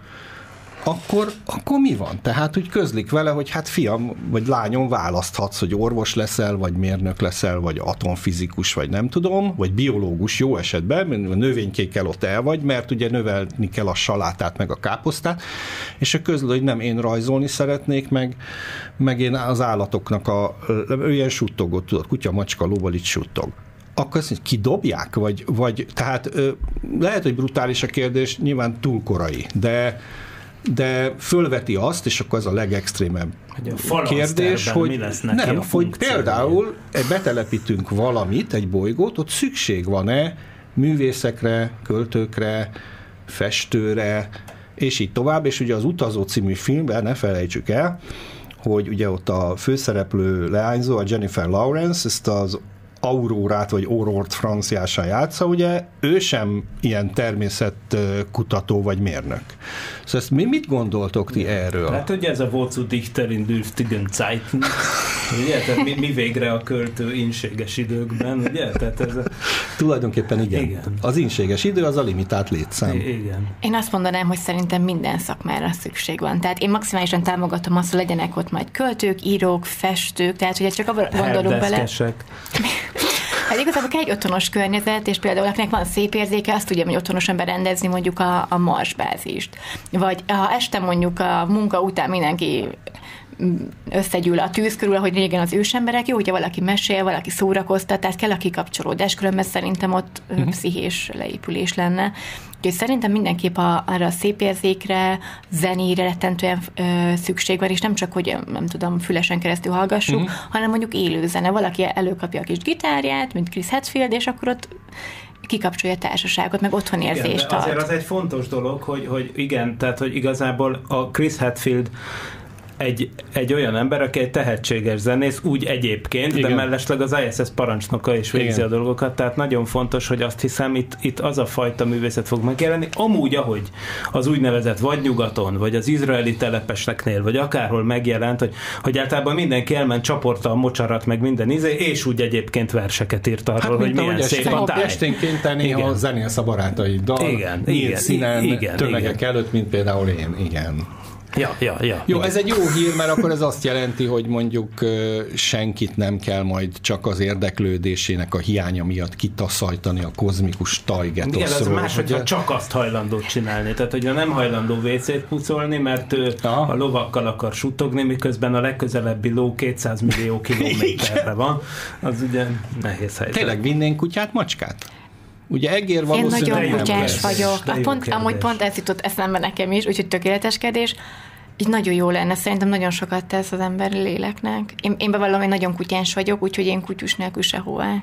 akkor, akkor mi van? Tehát úgy közlik vele, hogy hát fiam, vagy lányom, választhatsz, hogy orvos leszel, vagy mérnök leszel, vagy atomfizikus, vagy nem tudom, vagy biológus jó esetben, a növénykékkel ott el vagy, mert ugye növelni kell a salátát, meg a káposztát, és a közül, hogy nem, én rajzolni szeretnék, meg, meg én az állatoknak a, ilyen suttogot, tudod, kutya, macska, lóval itt suttog. Akkor azt mondja, kidobják? Vagy, vagy tehát lehet, hogy brutális a kérdés, nyilván túl korai, de de fölveti azt, és akkor ez a legextrémebb kérdés, hogy nem, hogy például betelepítünk valamit, egy bolygót, ott szükség van-e művészekre, költőkre, festőre, és így tovább, és ugye az Utazó című filmben, ne felejtsük el, hogy ugye ott a főszereplő leányzó, a Jennifer Lawrence, ezt az Aurórát, vagy Aurort franciásan játsza, ugye ő sem ilyen természetkutató vagy mérnök. Szóval ezt mi mit gondoltok ti erről? Hát ugye ez a Wozu Dichter in dürftigen Zeiten, ugye? Tehát mi, mi végre a költő inséges időkben, ugye? Tehát ez a... Tulajdonképpen igen. igen. Az inséges idő az a limitált létszám. Igen. Én azt mondanám, hogy szerintem minden szakmára szükség van. Tehát én maximálisan támogatom azt, hogy legyenek ott majd költők, írók, festők, tehát ugye csak abban gondolunk bele. Hát igazából kell egy otthonos környezet, és például akinek van szép érzéke, azt tudja, hogy otthonosan berendezni mondjuk a, a marsbázist. Vagy ha este mondjuk a munka után mindenki összegyűl a tűz körül, ahogy régen az ősemberek, jó, hogyha valaki mesél, valaki szórakoztat, tehát kell a kikapcsolódás, különben szerintem ott uh-huh. pszichés leépülés lenne. Úgyhogy szerintem mindenképp a, arra a szép érzékre, zenére rettentően ö, szükség van, és nem csak, hogy nem tudom, fülesen keresztül hallgassuk, uh-huh. hanem mondjuk élő zene. Valaki előkapja a kis gitárját, mint Chris Hadfield, és akkor ott kikapcsolja a társaságot, meg otthonérzést ad. Azért az egy fontos dolog, hogy, hogy igen, tehát, hogy igazából a Chris Hadfield egy, egy olyan ember, aki egy tehetséges zenész, úgy egyébként, igen. de mellesleg az I S S parancsnoka is végzi igen. a dolgokat, tehát nagyon fontos, hogy azt hiszem, itt, itt az a fajta művészet fog megjelenni, amúgy, ahogy az úgynevezett vagy nyugaton, vagy az izraeli telepeseknél, vagy akárhol megjelent, hogy, hogy általában mindenki elment, csaporta a mocsarat, meg minden izé, és úgy egyébként verseket írt arról, hát, hogy milyen szép a táj. Esténként te néha zenélsz a barátaiddal, igen, igen, színen, igen, tömegek igen. előtt, mint például én, igen. Ja, ja, ja. Jó, igen. ez egy jó hír, mert akkor ez azt jelenti, hogy mondjuk senkit nem kell majd csak az érdeklődésének a hiánya miatt kitaszajtani a kozmikus tajgetoszról. Igen, az más, hogyha csak azt hajlandó csinálni. Tehát, hogyha nem hajlandó vécét pucolni, mert ő Aha. a lovakkal akar suttogni, miközben a legközelebbi ló kétszáz millió kilométerre van, az ugye nehéz helyzet. Tényleg vinnénk kutyát, macskát? Ugye egér valószínűleg én nagyon kutyás vagyok. A pont, amúgy pont ez jutott eszembe nekem is, úgyhogy tökéleteskedés. Így nagyon jó lenne, szerintem nagyon sokat tesz az ember léleknek. Én, én bevallom, én nagyon kutyás vagyok, úgyhogy én kutyus nélkül sehová.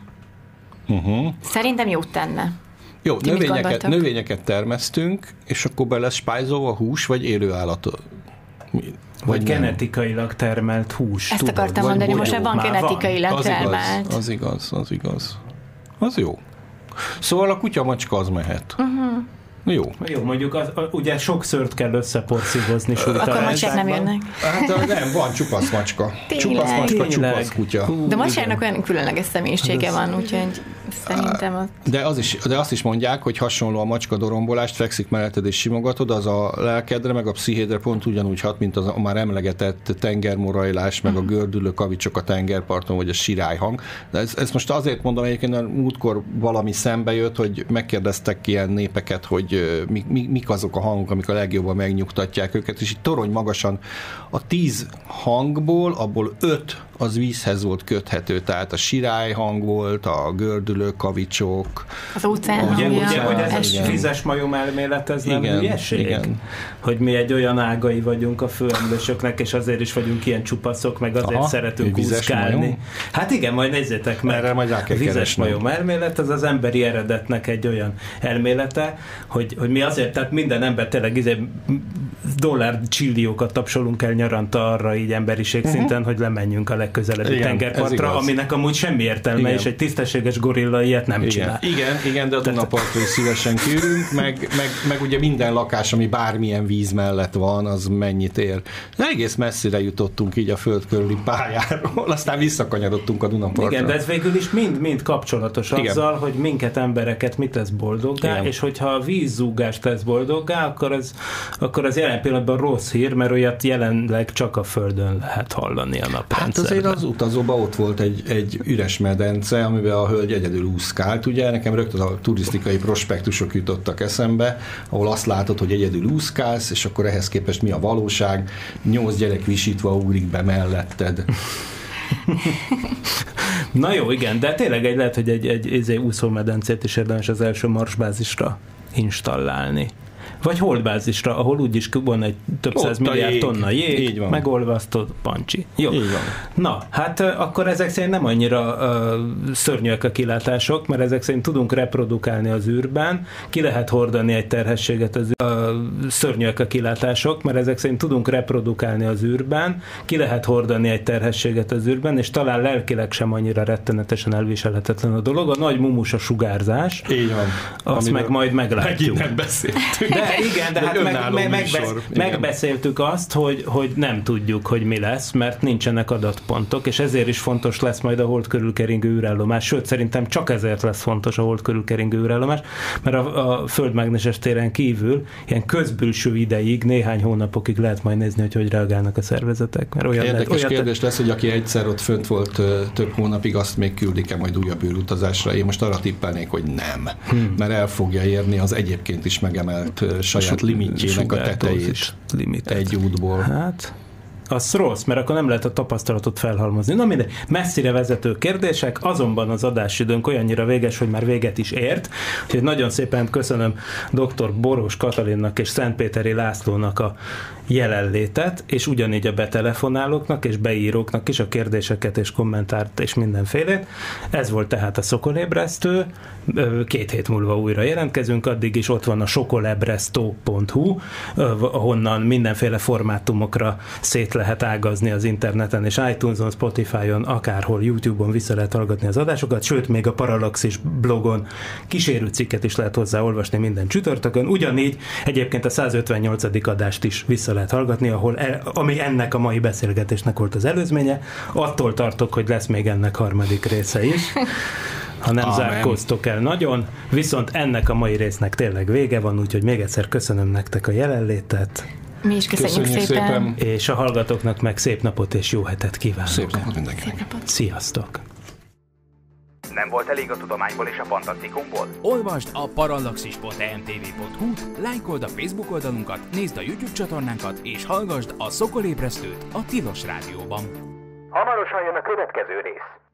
Uh-huh. Szerintem jót tenne. Jó, növényeket, növényeket termesztünk, és akkor be lesz spájzolva hús, vagy élő állat? Vagy, vagy genetikailag termelt hús. Ezt tudom, akartam mondani, most már van genetikailag van. termelt. Az igaz, az igaz, az jó. Szóval a kutya-macska az mehet. Uh-huh. Jó. Jó, mondjuk az, a, ugye sok szőrt kell összeporcívozni. Akkor macskák nem jönnek. Hát nem, van csupasz macska. Csupasz macska, csupasz kutya. De macsának olyan különleges személyisége van, úgyhogy szerintem az... De, az is, de azt is mondják, hogy hasonló a macska dorombolást, fekszik melletted és simogatod, az a lelkedre, meg a pszichédre pont ugyanúgy hat, mint az a már emlegetett tengermorajlás, meg a gördülő kavicsok a tengerparton, vagy a sirályhang. De ezt, ezt most azért mondom, egyébként a múltkor valami szembe jött, hogy megkérdeztek ilyen népeket, hogy Mi, mi, mik azok a hangok, amik a legjobban megnyugtatják őket, és itt torony magasan a tíz hangból, abból öt az vízhez volt köthető, tehát a sirály hang volt, a gördülő kavicsok. Az óceán ugye, hangja. Ugye, hogy ez a vizes majom elmélet, ez nem igen, hülyeség? Igen. Hogy mi egy olyan ágai vagyunk a főemlősöknek, és azért is vagyunk ilyen csupaszok, meg azért Aha, szeretünk úszkálni. Hát igen, majd nézzétek meg. Erre majd rá kell vizes keresni. majom elmélet, az az emberi eredetnek egy olyan elmélete, hogy, hogy mi azért, tehát minden ember tényleg izé, dollár csilliókat tapsolunk el nyaranta arra így emberiség uh-huh. szinten, hogy lemenjünk a legközelebbi igen, tengerpartra, aminek amúgy semmi értelme, igen. és egy tisztességes gorilla ilyet nem igen. csinál. Igen, igen, de a Dunapartról szívesen kiürünk, meg, meg, meg ugye minden lakás, ami bármilyen víz mellett van, az mennyit ér. De egész messzire jutottunk így a föld körüli pályáról, aztán visszakanyarodtunk a Dunapartra. Igen, de ez végül is mind-mind kapcsolatos igen. azzal, hogy minket embereket mit tesz boldoggá, igen. és hogyha a vízzúgás tesz boldoggá, akkor az, akkor az jelen pillanatban rossz hír, mert olyat jelenleg csak a Földön lehet hallani a naprendszerben. Hát azért az utazóban ott volt egy, egy üres medence, amiben a hölgy egyedül úszkált, ugye nekem rögtön a turisztikai prospektusok jutottak eszembe, ahol azt látod, hogy egyedül úszkálsz, és akkor ehhez képest mi a valóság, nyolc gyerek visítva ugrik be melletted. Na jó, igen, de tényleg egy, lehet, hogy egy, egy, egy úszómedencét is érdemes az első marsbázisra installálni. Vagy holdbázisra, ahol úgyis van egy több száz milliárd tonna jég, megolvasztod, pancsi. Jó. Na, hát akkor ezek szerint nem annyira uh, szörnyűek a kilátások, mert ezek szerint tudunk reprodukálni az űrben, ki lehet hordani egy terhességet az űrben, uh, szörnyűek a kilátások, mert ezek szerint tudunk reprodukálni az űrben, ki lehet hordani egy terhességet az űrben, és talán lelkileg sem annyira rettenetesen elviselhetetlen a dolog. A nagy mumus a sugárzás. Így van. Azt meg majd meglátjuk. Megint beszéltünk. De igen, de, de hát meg, meg, megbesz, megbeszéltük azt, hogy, hogy nem tudjuk, hogy mi lesz, mert nincsenek adatpontok, és ezért is fontos lesz majd a hold körül keringő űrállomás, sőt, szerintem csak ezért lesz fontos a hold körül keringő űrállomás, mert a, a földmágneses téren kívül ilyen közbülső ideig, néhány hónapokig lehet majd nézni, hogy hogy reagálnak a szervezetek. Mert olyan Érdekes lehet, kérdés lesz, hogy aki egyszer ott fönt volt több hónapig, azt még küldik-e majd újabb űrutazásra. Én most arra tippelnék, hogy nem, hmm. mert el fogja érni az egyébként is megemelt saját limitjének a tetejét egy útból. Hát, az rossz, mert akkor nem lehet a tapasztalatot felhalmozni. Na mindegy, messzire vezető kérdések, azonban az adásidőnk olyannyira véges, hogy már véget is ért. Úgyhogy nagyon szépen köszönöm dr. Boros Katalinnak és Szentpéteri Lászlónak a jelenlétet, és ugyanígy a betelefonálóknak és beíróknak is a kérdéseket és kommentárt és mindenfélét. Ez volt tehát a Szokolébresztő. Két hét múlva újra jelentkezünk, addig is ott van a sokolebresztó pont hu, ahonnan mindenféle formátumokra szét lehet ágazni az interneten, és iTunes-on, Spotify-on, akárhol, YouTube-on vissza lehet hallgatni az adásokat, sőt, még a Parallaxis blogon kísérő cikket is lehet hozzá olvasni minden csütörtökön. Ugyanígy egyébként a százötvennyolcadik adást is vissza lehet hallgatni, ahol el, ami ennek a mai beszélgetésnek volt az előzménye. Attól tartok, hogy lesz még ennek harmadik része is, ha nem zárkóztok el nagyon. Viszont ennek a mai résznek tényleg vége van, úgyhogy még egyszer köszönöm nektek a jelenlétet. Mi is köszönjük, köszönjük szépen. szépen. És a hallgatóknak meg szép napot és jó hetet kívánok. Szép napot mindenkinek. Szép napot. Sziasztok! Nem volt elég a tudományból és a fantasztikumból? Olvasd a parallaxis pont e m t v pont hu, lájkold a Facebook oldalunkat, nézd a YouTube csatornánkat, és hallgasd a Szokolébresztőt a Tilos Rádióban. Hamarosan jön a következő rész.